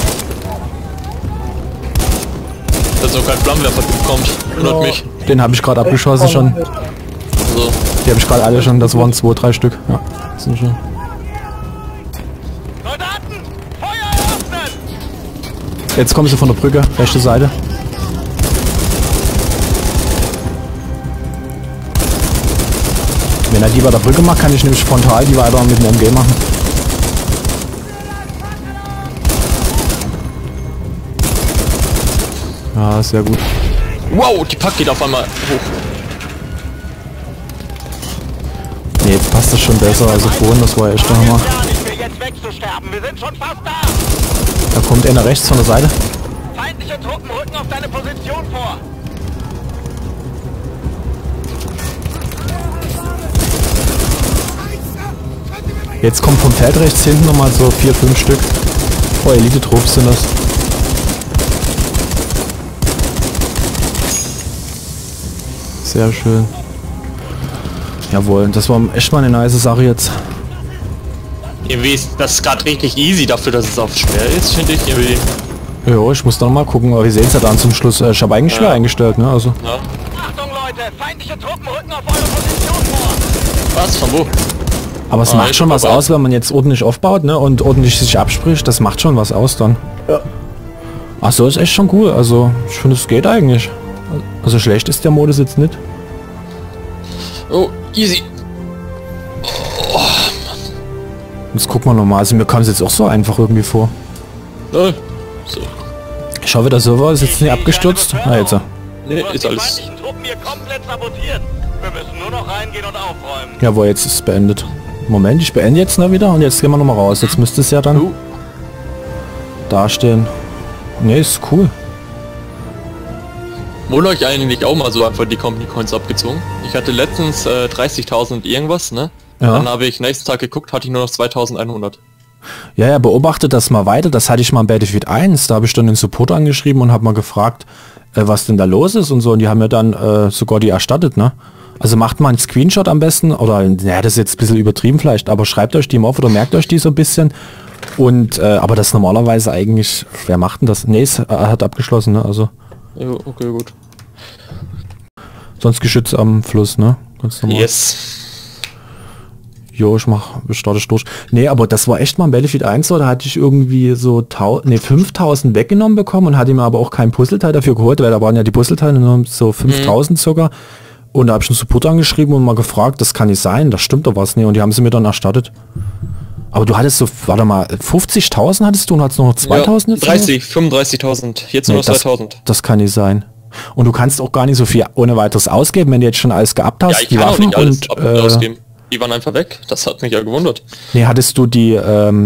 Dass auch kein Flammenwerfer kommt. Wundert mich. Den habe ich gerade abgeschossen schon. Also, Die habe ich gerade alle schon. Das waren 2, 3 Stück. Ja, das sind schon. Soldaten, Feuer eröffnen! Jetzt kommen sie von der Brücke, rechte Seite. Wenn er die bei der Brücke macht, kann ich nämlich frontal die weiter mit dem MG machen. Ja, sehr gut. wow, die Pack geht auf einmal hoch. Nee, jetzt passt das schon besser. Also vorhin, das war echt der Hammer. Ja, nicht mehr jetzt wegzusterben. Wir sind schon fast da. Da kommt einer rechts von der Seite. Feindliche Truppen rücken auf deine Position vor. Jetzt kommt vom Feld rechts hinten nochmal so 4, 5 Stück. Oh, Elite-Trupps sind das. Sehr schön. Jawohl, das war echt mal eine nice Sache jetzt. Irgendwie ist das gerade richtig easy dafür, dass es auch schwer ist, finde ich irgendwie. Ja, ich muss dann mal gucken, aber wir sehen es ja dann zum Schluss. Ich habe eigentlich schwer eingestellt, ne? Also. Ja. Achtung Leute, feindliche Truppen rücken auf eure Position vor. Was? Von wo? Aber es Ah, macht ich schon hab was aber- aus, wenn man jetzt ordentlich aufbaut, ne? Und ordentlich sich abspricht. Das macht schon was aus dann. Ja. Ach so, ist echt schon cool. Also ich finde, es geht eigentlich. Also schlecht ist der Modus jetzt nicht. Oh, easy. Jetzt gucken wir nochmal. Also mir kam es jetzt auch so einfach irgendwie vor. So. So. Ich hoffe, der Server ist jetzt nicht abgestürzt. Na jetzt. Nee, Du hast ist die alles. feindlichen Truppen hier komplett sabotiert. Wir müssen nur noch reingehen und aufräumen. Jawohl, jetzt ist es beendet. Moment, ich beende jetzt ne, wieder und jetzt gehen wir nochmal raus. Jetzt müsste es ja dann dastehen. Ne, ist cool. Wurde euch eigentlich auch mal so einfach die Company Coins abgezogen? Ich hatte letztens 30.000 irgendwas, ne? Ja. Dann habe ich nächsten Tag geguckt, hatte ich nur noch 2.100. Ja, ja, beobachtet das mal weiter. Das hatte ich mal in Battlefield 1. Da habe ich dann den Support angeschrieben und habe mal gefragt, was denn da los ist und so. Und die haben mir dann sogar die erstattet, ne? Also macht mal einen Screenshot am besten, oder, naja, das ist jetzt ein bisschen übertrieben vielleicht, aber schreibt euch die mal auf oder merkt euch die so ein bisschen. Und, aber das normalerweise eigentlich, wer macht denn das? Nee, es hat abgeschlossen, ne, also. Ja, okay, gut. Sonst Geschütz am Fluss, ne? Ganz normal. Yes. Jo, starte ich durch. Nee, aber das war echt mal ein Battlefield 1 so, da hatte ich irgendwie so 5000 weggenommen bekommen und hatte mir aber auch kein Puzzleteil dafür geholt, weil da waren ja die Puzzleteile nur so 5000 circa. Und da habe ich einen Support angeschrieben und mal gefragt, das kann nicht sein, das stimmt doch was nicht. Und die haben sie mir dann erstattet. Aber du hattest so, warte mal, 50.000 hattest du und hattest noch 2000 ja, 35.000, jetzt nur noch 2000. Das kann nicht sein. Und du kannst auch gar nicht so viel ohne weiteres ausgeben, wenn du jetzt schon alles geabt hast, ja, ich die kann Waffen auch nicht und alles ausgeben. Die waren einfach weg. Das hat mich ja gewundert. Nee, hattest du die,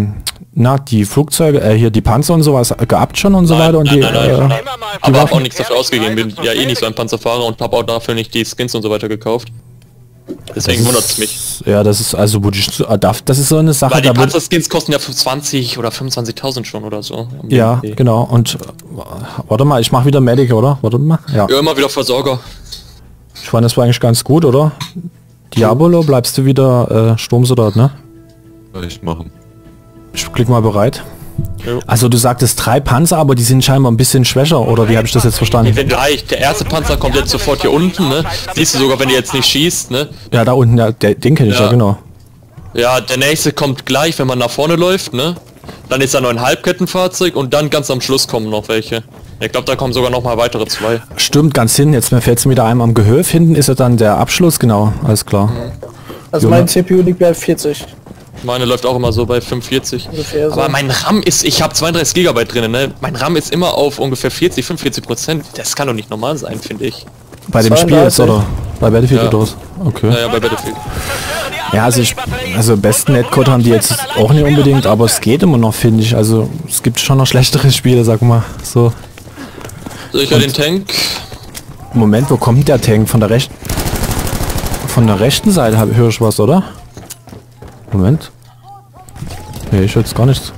die Flugzeuge, hier die Panzer und sowas geabt schon und so weiter und nein, die aber habe auch nichts dafür ausgegeben. Bin ja eh nicht so ein Panzerfahrer und habe auch dafür nicht die Skins und so weiter gekauft. Deswegen wundert es mich. Ja, das ist also das ist so eine Sache. Weil die Panzer-Skins kosten ja für 20 oder 25.000 schon oder so. Ja, genau. Und warte mal, ich mache wieder Medic, oder? Warte mal. Ja, immer wieder Versorger. Ich fand, das war eigentlich ganz gut, oder? Diabolo, bleibst du wieder Sturmsoldat, ne? Soll ich machen. Ich klick mal bereit. Jo. Also du sagtest 3 Panzer, aber die sind scheinbar ein bisschen schwächer, oder wie habe ich das jetzt verstanden? Der erste Panzer kommt jetzt sofort hier unten, ne? Siehst du sogar, wenn du jetzt nicht schießt, ne? Ja, da unten, ja, den kenne ich ja, genau. Ja, der nächste kommt gleich, wenn man nach vorne läuft, ne? Dann ist da noch ein Halbkettenfahrzeug und dann ganz am Schluss kommen noch welche. Ich glaube, da kommen sogar noch mal weitere 2. Stimmt, ganz hinten, jetzt fällt es mir da einmal am Gehöf, hinten ist ja dann der Abschluss, genau, alles klar. Also mein CPU liegt bei 40. Meine läuft auch immer so bei 45. Ungefähr so. Aber mein RAM ist, ich habe 32 GB drin, ne? Mein RAM ist immer auf ungefähr 45%. Das kann doch nicht normal sein, finde ich. Bei dem Spiel jetzt, oder? Bei Battlefield oder was? Okay. Ja, bei Battlefield. Ja, also besten Netcode haben die jetzt auch nicht unbedingt, aber es geht immer noch, finde ich. Also es gibt schon noch schlechtere Spiele, sag mal. So. Soll ich ja den Tank? Moment, wo kommt der Tank? Von der rechten? Von der rechten Seite höre ich was, oder? Moment. Nee, ich höre jetzt gar nichts.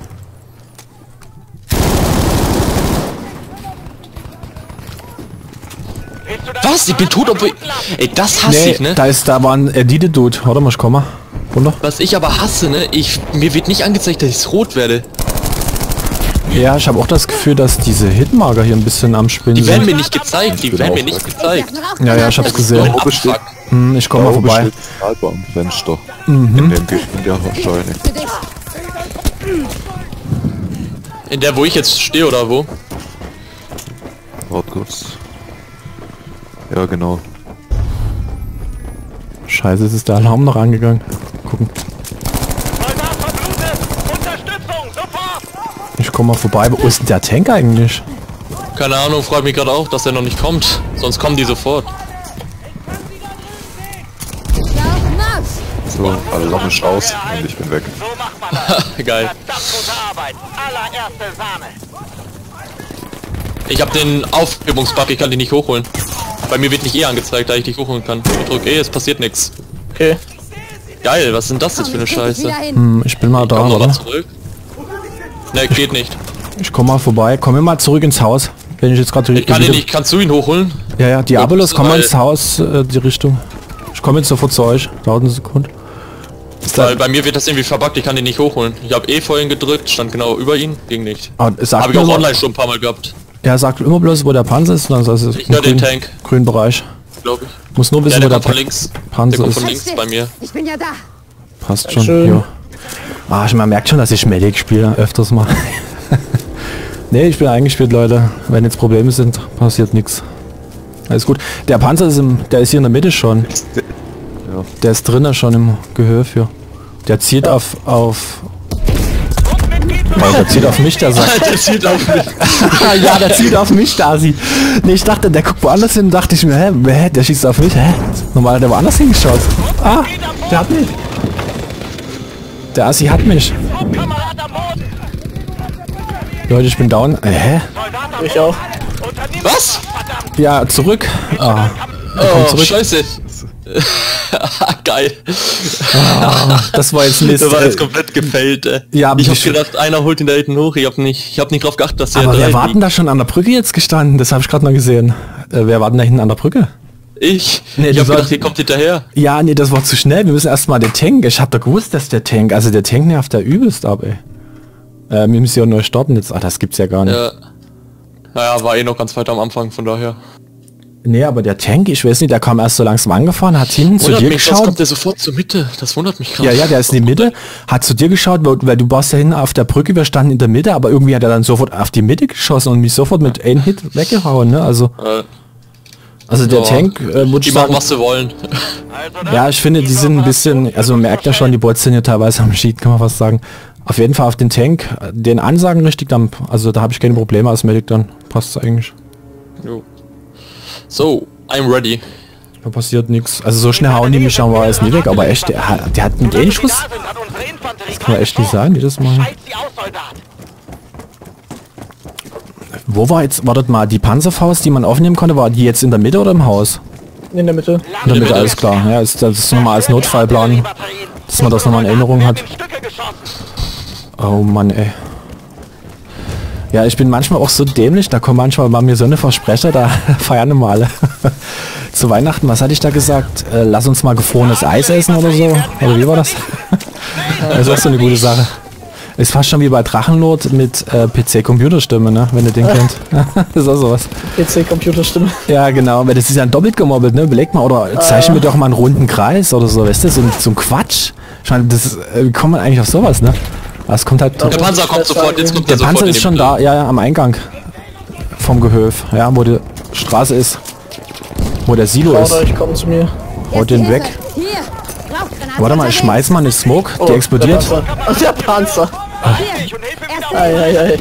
Was? Ich bin tot, obwohl... Ey, das hasse ich, ne? Da war ein Edite-Dude. Warte mal, ich komm mal. Runter. Was ich aber hasse, ne? Mir wird nicht angezeigt, dass ich rot werde. Ja, ich habe auch das Gefühl, dass diese Hitmarker hier ein bisschen am Spinnen sind. Die werden sind. mir nicht gezeigt, Ja, ich hab's gesehen. Ich komme mal vorbei. Am Fenster. In der Scheune. In der, wo ich jetzt stehe, oder wo? Warte kurz. Ja, genau. Scheiße, ist der Alarm noch angegangen. Gucken. Soldat verblutet! Unterstützung, sofort! Ich komme mal vorbei. Wo ist denn der Tank eigentlich? Keine Ahnung, freut mich gerade auch, dass er noch nicht kommt. Sonst kommen die sofort. So, alle lachen mich aus und ich bin weg. So macht man das. Geil. Verdammte Arbeit. Allererste Sahne. Ich habe den Aufhebungsbug, ich kann die nicht hochholen. Bei mir wird nicht angezeigt, da ich dich hochholen kann. Ich drück es passiert nichts. Okay. Geil, was sind das jetzt für eine Scheiße? Ich bin mal da, Komm noch oder? mal zurück. Ne, geht nicht. Ich komme mal vorbei. Komm mal zurück ins Haus. Wenn ich jetzt gerade... Ich kann den nicht, kannst du ihn hochholen? Ja, ja, Diabolos, komm mal ins Haus, die Richtung. Ich komme jetzt sofort zu euch. Dauert eine Sekunde. Weil bei mir wird das irgendwie verbuggt, ich kann den nicht hochholen. Ich habe vorhin gedrückt, stand genau über ihn, ging nicht. Habe ich auch online schon ein paar Mal gehabt. Ja, sagt immer bloß, wo der Panzer ist, und dann ist es ich höre den Tank. Grünen Bereich. Glaube ich. Muss nur wissen, der wo der kommt von links. Panzer der kommt ist. von links bei mir. Ich bin ja da. Passt schon. Jo. Man merkt schon, dass ich Medic spiele, öfters mal. Nee, ich bin eingespielt, Leute. Wenn jetzt Probleme sind, passiert nichts. Alles gut. Der Panzer ist der ist hier in der Mitte schon. Ja. Der ist drinnen schon im Gehöf hier. Der zielt auf der zielt auf mich, der sagt. Der zielt auf mich. Ja, der zielt auf mich, Stasi. Nee, ich dachte, der guckt woanders hin, dachte ich mir, hä, der schießt auf mich, hä? Normal, der woanders hingeschaut. Ah, der hat mich. Der Assi hat mich. Kamerad am Boden! Leute, ich bin down. Hä? Soldat am Ich auch. Unternimm Was? verdammt! Ja, zurück. Ah, Oh, zurück. scheiße. Geil. das war jetzt Mist. Das war jetzt komplett gefällt. Ja, ich hab gedacht, einer holt ihn da hinten hoch. Ich hab nicht drauf geachtet, dass der aber wer drei war denn liegt. da schon an der Brücke jetzt gestanden? Das habe ich gerade noch gesehen. Wer war denn da hinten an der Brücke? Ich Nee, hab du gedacht, sollst- ihr kommt hinterher. Ja, nee, das war zu schnell. Wir müssen erstmal den Tank. Ich hab doch gewusst, dass der Tank, also der Tank nervt da übelst ab, ey. Wir müssen ja neu starten jetzt. Ach, das gibt's ja gar nicht. Ja. Naja, war eh noch ganz weit am Anfang, von daher. Nee, aber der Tank, ich weiß nicht, der kam erst so langsam angefahren, hat hinten zu dir sonst geschaut. kommt der sofort zur Mitte. Das wundert mich gerade. Ja, ja, der ist in die Mitte, hat zu dir geschaut, weil du warst ja hinten auf der Brücke, wir standen in der Mitte, aber irgendwie hat er dann sofort auf die Mitte geschossen und mich sofort mit einem Hit weggehauen, ne? Also der ja, Tank, würde Die ich machen, sagen, was sie wollen. ja, ich finde, die sind ein bisschen, also man merkt ja schon, die Bots sind ja teilweise am Sheet, kann man fast sagen. Auf jeden Fall auf den Tank, den Ansagen richtig, dann, also da habe ich keine Probleme als Medic, dann passt es eigentlich. Jo. So, I'm ready. Da passiert nichts. Also so schnell hauen die mich schon mal als nie weg, aber echt, der hat mit einem Schuss, das kann man echt nicht sagen, jedes Mal. Scheiß sie aus, Soldat! Wo war jetzt, wartet mal, die Panzerfaust, die man aufnehmen konnte, war die jetzt in der Mitte oder im Haus? In der Mitte. In der Mitte, alles klar. Ja, das ist nochmal als Notfallplan, dass man das nochmal in Erinnerung hat. Oh Mann, ey. Ja, ich bin manchmal auch so dämlich, da kommen manchmal bei mir so eine Versprecher, da feiern immer alle. Zu Weihnachten, was hatte ich da gesagt? Lass uns mal gefrorenes Eis essen oder so? Oder wie war das? Das ist auch so eine gute Sache. Ist fast schon wie bei Drachenlord mit PC-Computerstimme, ne? Wenn ihr den kennt. Das ist auch sowas. PC-Computerstimme. Ja, genau, weil das ist ja doppelt gemobbelt, ne? Überleg mal, oder zeichnen wir doch mal einen runden Kreis oder so, weißt du? So ein Quatsch. Ich meine, das wie kommt man eigentlich auf sowas, ne? Aber es kommt halt. Der Panzer kommt sofort, jetzt kommt Der sofort Panzer in ist die schon Mitte. da, ja, am Eingang vom Gehöf, ja, wo die Straße ist. Wo der Silo ist. Oder ich komme zu mir. Haut den weg. Hier. Rauchgranate Warte mal, ich schmeiß mal eine Smoke, die explodiert. Der Panzer. Ach, der Panzer. Hier. Ei.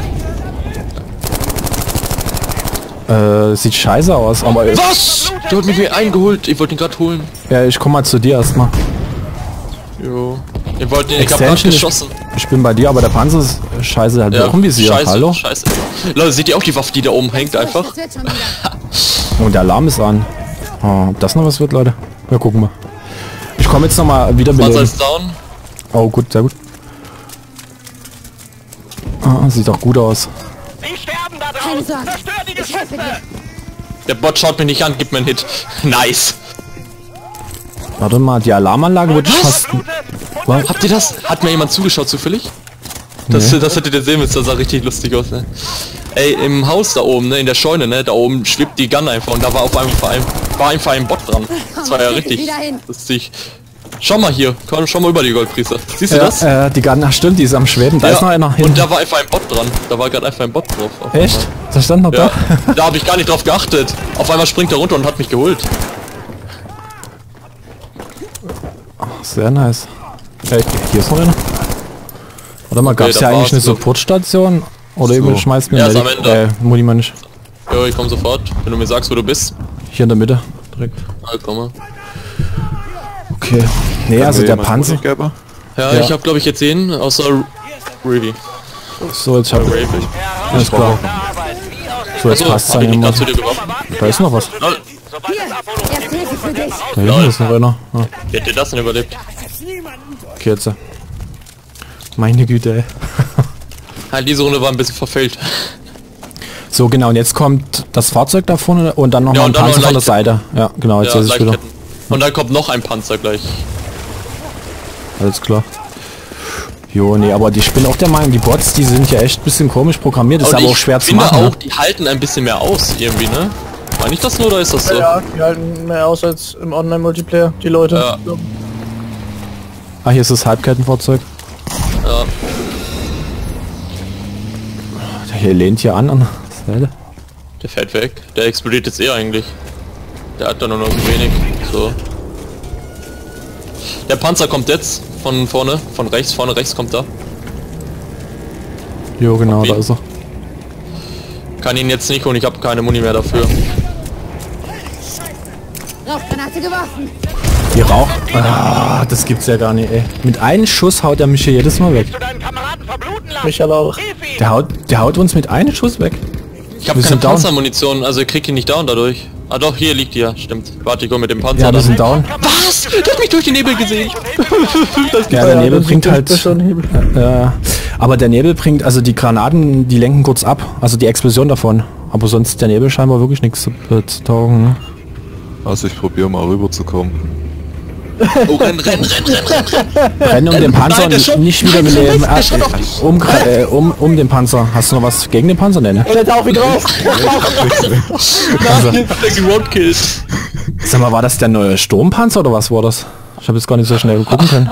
Sieht scheiße aus, aber Was? Der hat mich mir eingeholt. Ich wollte ihn gerade holen. ja, ich komm mal zu dir erstmal. Jo. Ich hab gerade Extension, geschossen. ich bin bei dir, aber der Panzer ist scheiße, der hat Ja, Rückenvisier. scheiße, Hallo? scheiße. Leute, seht ihr auch die Waffe, die da oben hängt einfach? Das wird schon wieder. Und der Alarm ist an. Oh, ob das noch was wird, Leute? Ja, gucken wir. Ich komme jetzt nochmal wieder Panzer beleben. ist down. Oh, gut, sehr gut. Ah, sieht doch gut aus. Sie sterben da Keine draußen! Sorge. Zerstör die Ich helfe Geschütze! dir. Der Bot schaut mich nicht an, gibt mir einen Hit. Nice. Warte mal, die Alarmanlage wird fast... Was? Habt ihr das? Hat mir jemand zugeschaut zufällig? Das, Nee. das hättet ihr sehen müssen, das sah richtig lustig aus, ne? Ey, im Haus da oben, ne, in der Scheune, ne, da oben schwebt die Gun einfach und da war auf einmal einfach ein Bot dran. Das war ja richtig Wieder hin. lustig. Schau mal hier, komm, schau mal über die Goldpriester. Siehst du Ja, das? die Garten, ach stimmt, die ist am Schweben. Da ist noch einer und hin. da war einfach ein Bot dran. Da war gerade einfach ein Bot drauf. Auf Echt? einmal. Da stand noch Ja, da? da habe ich gar nicht drauf geachtet. Auf einmal springt er runter und hat mich geholt. Sehr nice. Hey, hier ist noch einer. Warte mal, gab's da ja eigentlich war's eine so. Supportstation? Oder So. so. Schmeißt mir Ja, einen ist am Medic? Ende. Muss ich mal nicht. Ja, ich komm sofort, wenn du mir sagst, wo du bist. Hier in der Mitte. Direkt. Halt, komm mal. Okay. Nee, also der Panzer. Ja, Ja. ich habe glaube ich jetzt sehen, außer Revi. So, jetzt hab Revi. alles klar. So, jetzt Achso, passt es hab ich nicht einigermaßen. gerade zu dir geworfen. Da ist noch was. Lol, Hier. Erste Hilfe für dich. Da hinten ist noch einer. Ah, wie hat dir das denn überlebt? okay, jetzt. Meine Güte, ey. Halt, diese Runde war ein bisschen verfehlt. So, genau, und jetzt kommt das Fahrzeug da vorne und dann noch Ja, mal ein und dann noch Panzer von der Leichtketten. Seite. Ja, genau, jetzt Ja, ist es wieder. Leichtketten. Und dann kommt noch ein Panzer gleich. Alles klar. Jo, nee, aber ich bin auch der Meinung, die Bots, die sind ja echt ein bisschen komisch programmiert. Ist Und aber auch ich schwer zu finde machen. auch, die halten ein bisschen mehr aus irgendwie, ne? Meine ich das nur oder ist das so? Ja, die halten mehr aus als im Online-Multiplayer, die Leute. Ja. Ah, hier ist das Halbkettenfahrzeug. Ja. Der lehnt hier an der Seite. Der fährt weg. Der explodiert jetzt eh eigentlich. Der hat da nur noch so wenig. So. Der Panzer kommt jetzt von vorne, von rechts, vorne rechts kommt er. Jo, genau, Wie? da ist er. Kann ihn jetzt nicht holen, ich habe keine Muni mehr dafür. Rauchgranate geworfen. Die Rauch. Ah, das gibt's ja gar nicht, ey. Mit einem Schuss haut er mich hier jedes Mal weg. Du deinen Kameraden verbluten lassen! Michael auch. Hilf ihm! Der haut uns mit einem Schuss weg. Ich habe Wir keine sind down. Panzermunition, also ich krieg ihn nicht down dadurch. Ah doch, hier liegt die ja, stimmt. Warte, ich hol mit dem Panzer. Ja, wir dann. sind down. Was? Der hat mich durch den Nebel gesehen. Ja, der Nebel das bringt ist halt... schon Hebel. aber der Nebel bringt, also die Granaten, die lenken kurz ab. Also die Explosion davon. Aber sonst der Nebel scheinbar wirklich nichts zu taugen. Ne? Also ich probiere mal rüberzukommen. Oh, renn. Renn um den Panzer Nein, der und Schuss- nicht wieder Nein, beleben. der Schuss doch nicht. Um den Panzer. Hast du noch was gegen den Panzer? Nee, ne? Und er taucht wieder auf. Der gewontkillt. Sag mal, war das der neue Sturmpanzer oder was war das? Ich habe jetzt gar nicht so schnell gucken können.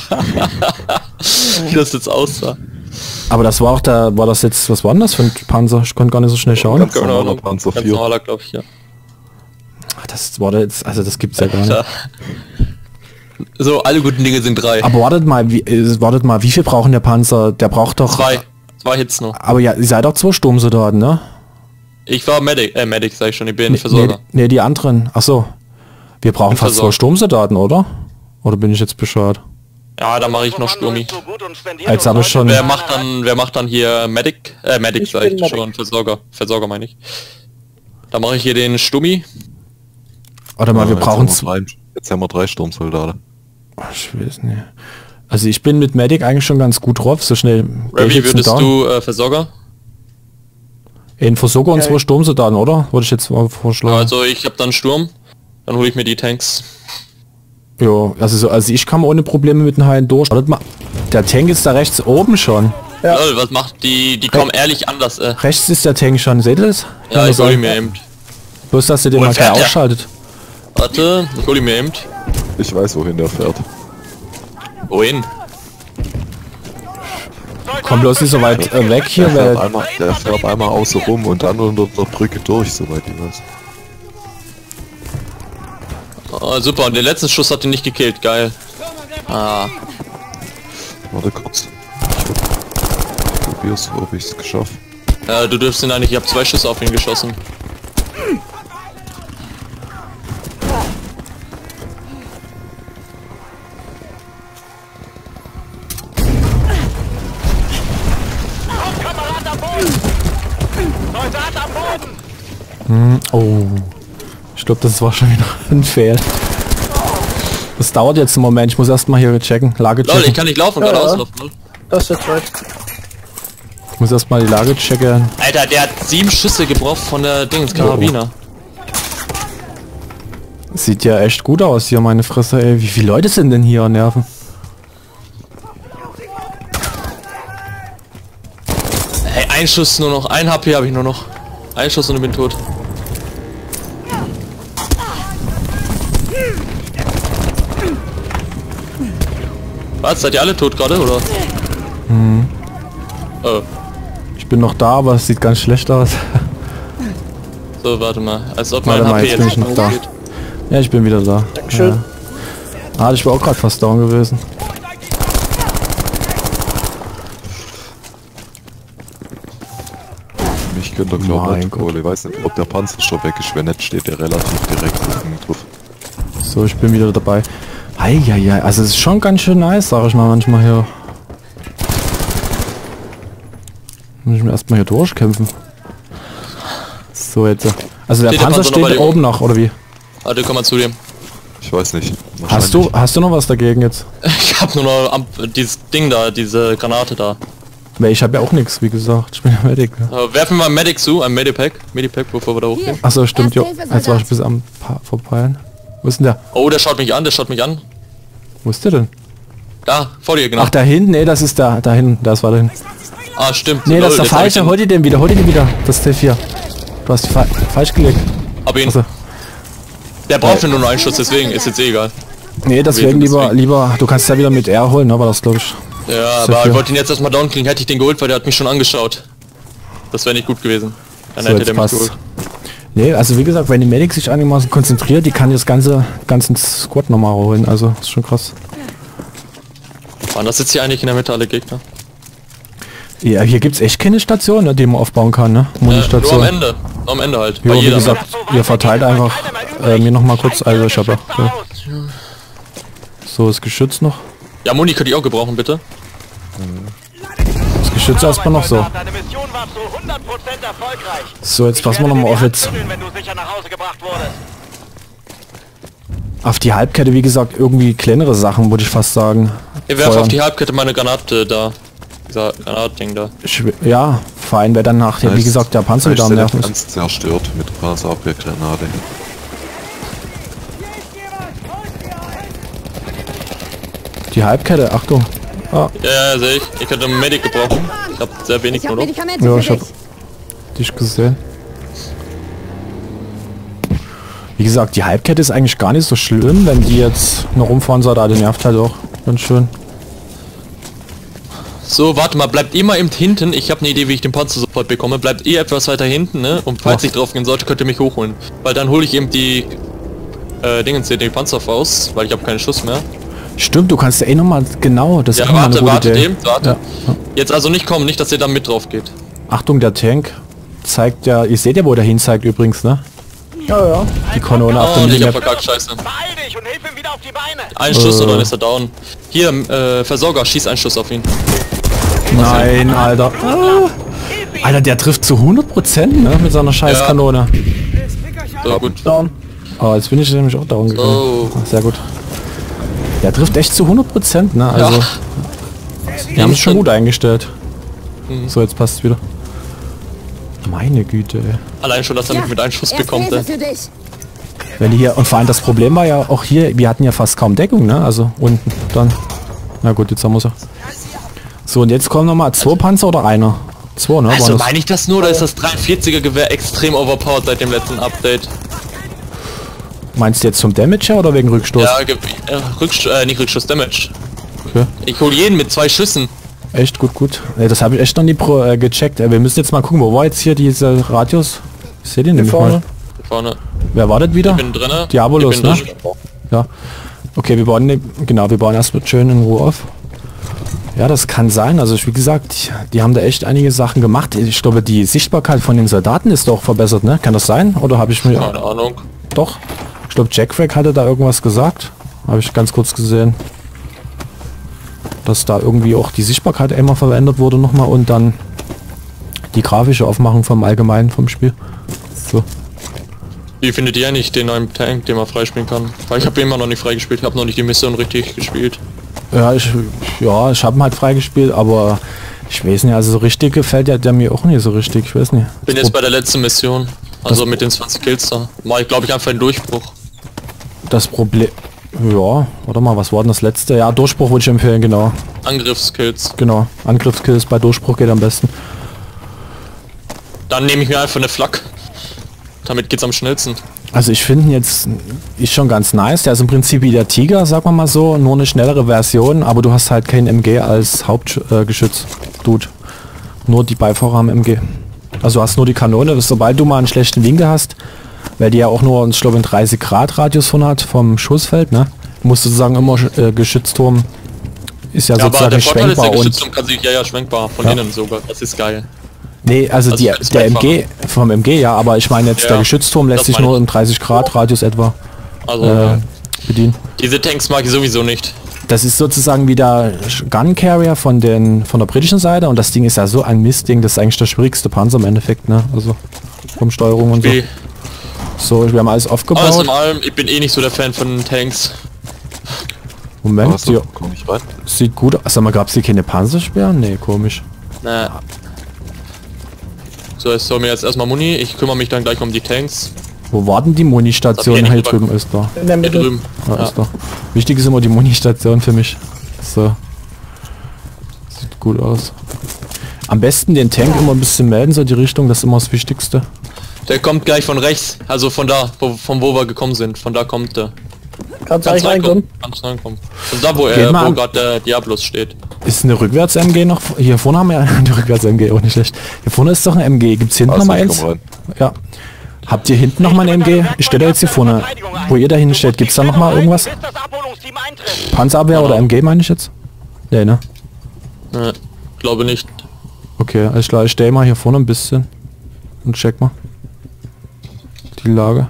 Wie das jetzt aussah. Aber das war auch da, war das jetzt, was war denn das für ein Panzer? Ich konnte gar nicht so schnell schauen. Ganz normaler Panzer Ganz 4. normaler, glaube ich, ja. Ach, das war jetzt, also das gibt's ja gar nicht. Ja. So, alle guten Dinge sind 3. Aber wartet mal, wie viel brauchen der Panzer? Der braucht doch... 2 Hits noch. Aber ja, ihr seid doch 2 Sturmsoldaten, ne? Ich war Medic sag ich schon, ich bin nicht Versorger. Nee, die anderen. Ach so. Wir brauchen fast 2 Versorger. Sturmsoldaten, oder? Oder bin ich jetzt bescheuert? Ja, da mache ich noch Sturmi. Jetzt habe ich schon... Wer macht dann hier Medic? Medic Ich sag bin ich Medic. schon, Versorger meine ich. Da mache ich hier den Stummi. Warte mal, wir brauchen... Jetzt haben wir 3 Sturmsoldaten. Ich weiß nicht. Also ich bin mit Medic eigentlich schon ganz gut drauf, so schnell... geh ich Ravi, jetzt würdest nicht du Versorger? In Versorger und 2 Sturmsoldaten, oder? Würde ich jetzt mal vorschlagen. Also ich habe dann Sturm. Dann hole ich mir die Tanks. Jo, also ich kam ohne Probleme mit den Haien durch. Wartet mal, der Tank ist da rechts oben schon. Ja. Lol, was macht die? Die kommen ehrlich anders. Rechts ist der Tank schon, seht ihr das? Ja, ich hole ihn mir eben. Bloß, dass ihr den Wo mal gleich fährt der? ausschaltet. Warte, ich hole ihn mir eben. Ich weiß, wohin der fährt. Wohin? Komm bloß nicht so weit weg hier, Der weil... fährt einmal außen rum und dann unter der Brücke durch, soweit ich weiß. Oh, super, und den letzten Schuss hat ihn nicht gekillt, geil. Ah, Warte kurz. Ich probier's, ob ich's geschafft. du dürfst ihn eigentlich, ich habe 2 Schüsse auf ihn geschossen. Kamerad am Boden! Soldat am Boden! Oh. Ich glaube, das war schon wieder ein Fail. Das dauert jetzt einen Moment, ich muss erstmal hier checken. Lage Lol, ich checken. kann nicht laufen, Ja, gerade ja. auslaufen. Lol. Das ist right. Ich muss erstmal die Lage checken. Alter, der hat 7 Schüsse gebraucht von der Karabiner. Sieht ja echt gut aus hier, meine Fresse, ey. Wie viele Leute sind denn hier an Nerven? Ey, ein Schuss nur noch, 1 HP habe ich nur noch. Ein Schuss und ich bin tot. Was, seid ihr alle tot gerade, oder? Oh, Ich bin noch da, aber es sieht ganz schlecht aus. so, warte mal. Als ob mein Warte mal, HP jetzt bin ich noch da. hochgeht. Ja, ich bin wieder da. Dankeschön. Ja. Ah, ich war auch gerade fast down gewesen. Mich könnte er glaube Mein nicht Gott. holen. Ich weiß nicht, ob der Panzer schon weg ist. Wenn nicht, steht der relativ direkt drauf. So, ich bin wieder dabei. Eieiei, also es ist schon ganz schön nice, sag ich mal manchmal hier. Muss ich mir erstmal hier durchkämpfen. So jetzt. Also der Steht der Panzer Panzer noch bei steht dir oben noch, oder wie? Warte, komm mal zu dem. Ich weiß nicht. Hast du noch was dagegen jetzt? Ich hab nur noch dieses Ding da, diese Granate da. Weil ich habe ja auch nichts, wie gesagt. Ich bin ja Medic. Ne? Werfen wir mal Medic zu, ein Medipack, bevor wir da hochgehen. Achso, stimmt, jo. Erste Hilfe, Jetzt war ich Soldat. bis am Verpeilen. Wo ist denn der? Oh, der schaut mich an. Wo ist der denn? Da, vor dir, genau. Ach, da hinten? Nee, das ist da hinten. Das war da hinten. Ah, stimmt. Nee, das ist der jetzt hab ich falsche. Hol dir den wieder, Das ist der 4. Du hast falsch gelegt. Hab ihn. Also, Der braucht nur noch einen Schuss, deswegen ist jetzt eh egal. nee, deswegen deswegen. lieber. Du kannst ja wieder mit R holen, ne? War das, glaube ich. Ja, So aber viel. ich wollte ihn jetzt erstmal down kriegen, hätte ich den geholt, weil der hat mich schon angeschaut. Das wäre nicht gut gewesen. Dann So, hätte jetzt der mich passt. geholt. Nee, also wie gesagt, wenn die Medic sich einigermaßen konzentriert, die kann das ganzen Squad nochmal holen. Also, ist schon krass. Waren das jetzt hier eigentlich in der Mitte alle Gegner? Ja, hier gibt's echt keine Station, ne, die man aufbauen kann, ne? Nur Munistation. am Ende. Nur am Ende halt. Jo, Bei wie jeder. gesagt, ihr verteilt einfach mir noch mal kurz, also ich habe ja. So, das Geschütz noch. Ja, Muni könnte ich auch gebrauchen, bitte. Das Geschütz erstmal noch so. Deine Mission war zu 100% erfolgreich. So, jetzt passen wir noch mal auf jetzt. Wenn du sicher nach Hause gebracht wurdest. Auf die Halbkette, wie gesagt, irgendwie kleinere Sachen, würde ich fast sagen. Ich werfe Feuern. auf die Halbkette meine Granate da. Dieser Granatding da. Ja, fein, wäre dann nachher, wie gesagt, der Panzer wieder am Nerven ist. ganz zerstört mit Panzerabwehrgranate. Die Halbkette, Achtung. Ah, Ja, sehe ich. Ich hätte einen Medic gebraucht. Ich habe sehr wenig Ich habe nur noch. Medikamente ja, für ich hab dich. dich gesehen. Wie gesagt, die Halbkette ist eigentlich gar nicht so schlimm, wenn die jetzt noch rumfahren soll, da die nervt halt auch ganz schön. So, warte mal, bleibt ihr mal eben hinten. Ich habe eine Idee, wie ich den Panzer sofort bekomme. Bleibt ihr etwas weiter hinten, ne? Und falls ich drauf gehen sollte, könnt ihr mich hochholen. Weil dann hole ich eben die Dingens hier, die Panzerfaust, weil ich habe keinen Schuss mehr. Stimmt, du kannst ja eh nochmal, genau, das Ja, ist auch mal eine warte, gute warte Idee. eben, warte. Ja. Jetzt also nicht kommen, nicht, dass ihr da mit drauf geht. Achtung, der Tank zeigt ja, ihr seht ja, wo der hin zeigt übrigens, ne? Ja, ja. Die Kanone auf Oh, dem und ich hab Map. verkackt, scheiße. Beeil dich und hilf ihm wieder auf die Beine. Ein Schuss und dann ist er down. Hier, Versorger, schieß einen Schuss auf ihn. Nein, Alter. Alter, der trifft zu 100%, ne? Mit seiner scheiß Ja. Kanone. So, gut. Down. Oh, jetzt bin ich nämlich auch down gegangen. Oh. Ach, sehr gut. Der trifft echt zu 100%, ne? Also, Ja. die haben es schon gut eingestellt. So, jetzt passt es wieder. Meine Güte, ey. Allein schon, dass er mich mit einem Schuss Erste bekommt, Hilfe ey. für dich. Wenn die hier, und vor allem das Problem war ja auch hier, wir hatten ja fast kaum Deckung, ne? Also unten dann. Na gut, jetzt haben wir sie. So, und jetzt kommen nochmal 2 Panzer oder einer? 2, ne? Also Waren das? meine ich das nur, oder ist das 43er Gewehr extrem overpowered seit dem letzten Update? Meinst du jetzt zum Damage her oder wegen Rückstoß? Ja, nicht Rückstoß, Damage. Okay. Ich hol jeden mit 2 Schüssen. Echt gut. Das habe ich echt noch nie gecheckt. Wir müssen jetzt mal gucken, wo war jetzt hier diese Radius? Ich sehe den nämlich vorne. mal. Hier vorne. Wer wartet wieder? Ich bin drinne. Diabolos, Ich bin ne? drin. Ja. Okay, wir bauen genau, wir bauen erst mit schön in Ruhe auf. Ja, das kann sein. Also wie gesagt, die haben da echt einige Sachen gemacht. Ich glaube, die Sichtbarkeit von den Soldaten ist doch verbessert, ne? Kann das sein? Oder habe ich mir... Keine Ahnung. Doch. Ich glaube, Jackfrag hatte da irgendwas gesagt. Habe ich ganz kurz gesehen. Dass da irgendwie auch die Sichtbarkeit einmal verändert wurde nochmal und dann die grafische Aufmachung vom Allgemeinen vom Spiel. So. Wie findet ihr eigentlich den neuen Tank, den man freispielen kann? Weil ich habe immer noch nicht freigespielt, ich habe noch nicht die Mission richtig gespielt. Ja, ich habe ihn halt freigespielt, aber ich weiß nicht, also so richtig gefällt der mir auch nicht so richtig, ich weiß nicht. Bin Das jetzt bei der letzten Mission, also mit den 20 Kills da. Mal, glaube ich, einfach einen Durchbruch. Das Problem... Ja, warte mal, was war denn das letzte? Ja, Durchbruch würde ich empfehlen, genau. Angriffskills. Genau, Angriffskills bei Durchbruch geht am besten. Dann nehme ich mir einfach eine Flak. Damit geht's am schnellsten. Also ich finde ihn jetzt ist schon ganz nice. Der ist im Prinzip wie der Tiger, sagen wir mal so, nur eine schnellere Version, aber du hast halt kein MG als Hauptgeschütz. Dude. Nur die Beifahrer haben MG. Also du hast nur die Kanone, sobald du mal einen schlechten Winkel hast, weil die ja auch nur, ich glaube, einen 30 Grad Radius von hat vom Schussfeld, ne? Musst du sozusagen immer Geschützturm ist ja, Ja, aber sozusagen der Vorteil ist, schwenkbar der und Geschützturm kann sich ja schwenkbar von Ja. innen sogar. Das ist geil. nee, also Also die, als der Beifahrer. MG vom MG ja, aber ich meine jetzt Ja, der Geschützturm lässt das sich meine nur ich. im 30 Grad Radius etwa Also bedienen. diese Tanks mag ich sowieso nicht. Das ist sozusagen wie der Gun Carrier von der britischen Seite und das Ding ist ja so ein Mistding, das ist eigentlich der schwierigste Panzer im Endeffekt, ne? Also vom Steuerung und so. Wie- So, wir haben alles Alles aufgebaut. in allem, ich bin eh nicht so der Fan von Tanks. Moment, Achso, die komm ich rein. sieht gut aus. Sag mal, gab's hier keine Panzersperren? Nee, komisch. Na. So, jetzt soll mir jetzt erstmal Muni. Ich kümmere mich dann gleich um die Tanks. Wo war denn die Munistation? Das hab ich Hier nicht drüben ist da. In der Hier Mitte. drüben. Ja, Ja. ist da. Wichtig ist immer die Munistation für mich. So. Sieht gut aus. Am besten den Tank immer ein bisschen melden, so die Richtung, das ist immer das Wichtigste. Der kommt gleich von rechts, also von da, von wo wir gekommen sind. Von da kommt der. Kannst du eigentlich reinkommen? Kannst reinkommen. Von da, wo Geht mal wo an. gerade der Diablos steht. Ist eine Rückwärts-MG noch? Hier vorne haben wir eine Rückwärts-MG, auch nicht schlecht. Hier vorne ist doch eine MG. Gibt's hinten noch Also, mal ich eins? komm rein. Ja. Habt ihr hinten noch mal eine MG? Ich stelle jetzt hier vorne. Wo ihr da hinten steht, gibt's da noch mal irgendwas? Bis das Abholungsteam eintrifft. Panzerabwehr oder MG meine ich jetzt? Nee, ne? Ne, glaube nicht. Okay, alles klar. Ich stelle mal hier vorne ein bisschen und check mal die Lage.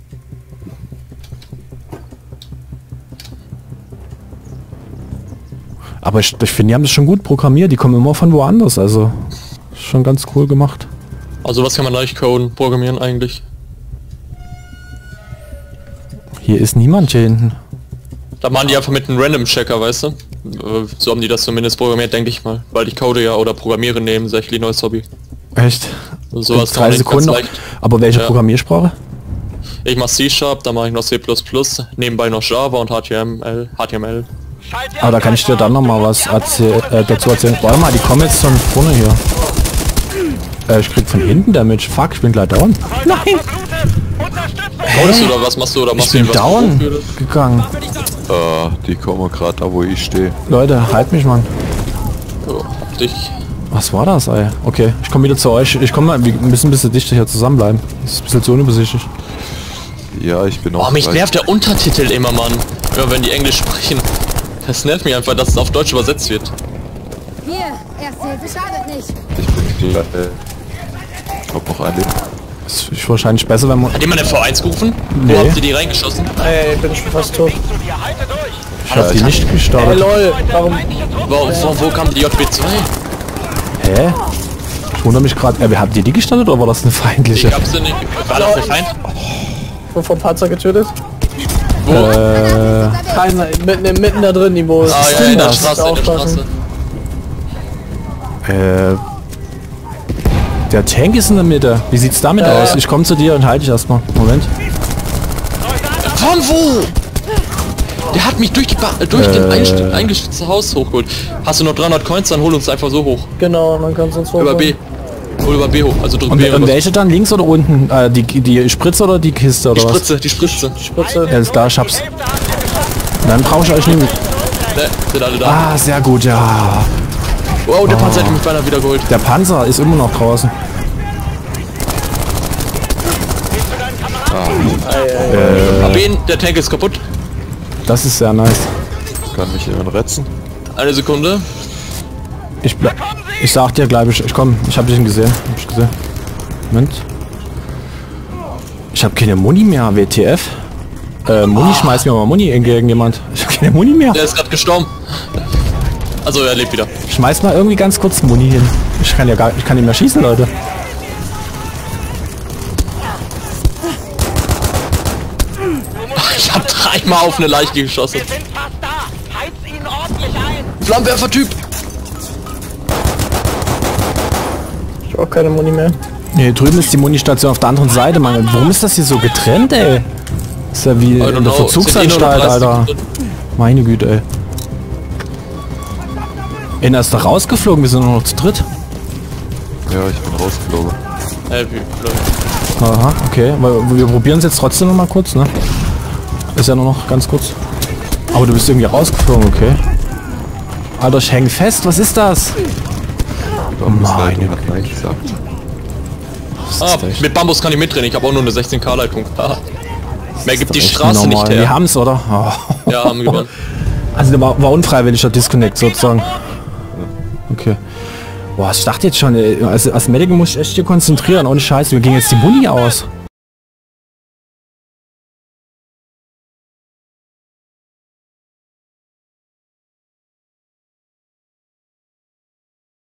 Aber ich finde, die haben das schon gut programmiert. Die kommen immer von woanders. Also schon ganz cool gemacht. Also was kann man leicht coden, programmieren eigentlich? Hier ist niemand hier hinten. Da machen die einfach mit einem Random-Checker, weißt du? So haben die das zumindest programmiert, denke ich mal. Weil ich code ja oder programmiere nebensächlich neues Hobby. Echt? Und sowas In kann man 3 nicht ganz Sekunden noch. leicht. Aber welche Ja. Programmiersprache? Ich mache C#, dann mache ich noch C++, nebenbei noch Java und HTML. Aber da kann ich dir dann noch mal was dazu erzählen. Warte mal, die kommen jetzt von vorne hier. Ich krieg von hinten Damage. Fuck, ich bin gleich down. Nein! Haust du oder was machst du oder machst Ich du bin was down gegangen. Die kommen gerade da, wo ich stehe. Leute, halt mich, Mann. So, dich. Was war das, ey? Okay, ich komme wieder zu euch. Ich komme mal, wir müssen ein bisschen dichter hier zusammenbleiben. Das ist ein bisschen zu unübersichtlich. Ja, ich bin auch... Oh, mich nervt der Untertitel immer, Mann. Immer wenn die Englisch sprechen. Das nervt mich einfach, dass es auf Deutsch übersetzt wird. Hier, Erste Hilfe schadet nicht. Ich bin ich hab noch ein Leben. Das ist wahrscheinlich besser, wenn man... Hat jemand eine V1 gerufen? Nee. Wo habt ihr die reingeschossen? Ey, bin schon fast tot. Ich hab die nicht Ey, gestartet. lol, warum? Wo kam die JB2? Hä? Ich wundere mich gerade. Habt ihr die gestartet oder war das eine feindliche? Ich hab's denn nicht. War das der Feind? Wo vom Panzer getötet? Wo? Keiner, mitten da drin, Niveau. Ah ja, in der das? Straße, in der Straße. Der Tank ist in der Mitte. Wie sieht's damit aus? Ich komme zu dir und halte dich erstmal. Moment. Von wo? Der hat mich durch den eingeschützte Haus hochgeholt. Hast du noch 300 Coins, dann hol uns einfach so hoch. Genau, und dann kannst du uns Über B. Hol über B hoch, also drück Und, B. und rüber. welche dann? Links oder unten? Die Spritze oder die Kiste oder Die was? Spritze, die Spritze. Spritze. Ja, ist klar, ich hab's. Dann brauche ich euch nicht. Ne, sind alle da. Ah, sehr gut, ja. Wow, der Panzer hat mich beinahe wieder geholt. Der Panzer ist immer noch draußen. AB, der Tank ist kaputt. Das ist sehr nice. Kann mich jemand retzen? Eine Sekunde. Ich sag dir gleich, ich komm, ich hab dich gesehen. Hab ich gesehen. Moment. Ich habe keine Muni mehr, WTF. Muni, schmeiß mir mal Muni entgegen jemand. Ich habe keine Muni mehr. Der ist gerade gestorben. Also er lebt wieder. Schmeiß mal irgendwie ganz kurz Muni hin. Ich kann nicht mehr schießen, Leute. Ich hab dreimal auf eine Leiche geschossen. Wir sind fast da. Heiz ihn ordentlich ein. Flammenwerfer-Typ. Ich hab auch keine Muni mehr. Hier drüben ist die Munistation auf der anderen Seite, Mann. Warum ist das hier so getrennt, ey? Ist ja wie in der Verzugsanstalt, Alter. Meine Güte, ey. Einer ist da rausgeflogen, wir sind nur noch zu dritt. Ja, ich bin rausgeflogen. Aha, okay. Aber wir probieren es jetzt trotzdem noch mal kurz, ne? Ist ja nur noch ganz kurz. Aber du bist irgendwie rausgeflogen, okay. Alter, ich häng fest, was ist das? Bambusleitung hat Nein gesagt. Ah, mit Bambus kann ich mitdrehen, ich habe auch nur eine 16K Leitung. Mehr gibt die Echt Straße nicht normal. her. Wir haben's, oder? Oh. Ja, haben wir gewonnen. Also der war unfreiwilliger Disconnect sozusagen. Okay. Boah, ich dachte jetzt schon, als Medic muss ich echt hier konzentrieren. Ohne Scheiße, mir ging jetzt die Muni aus.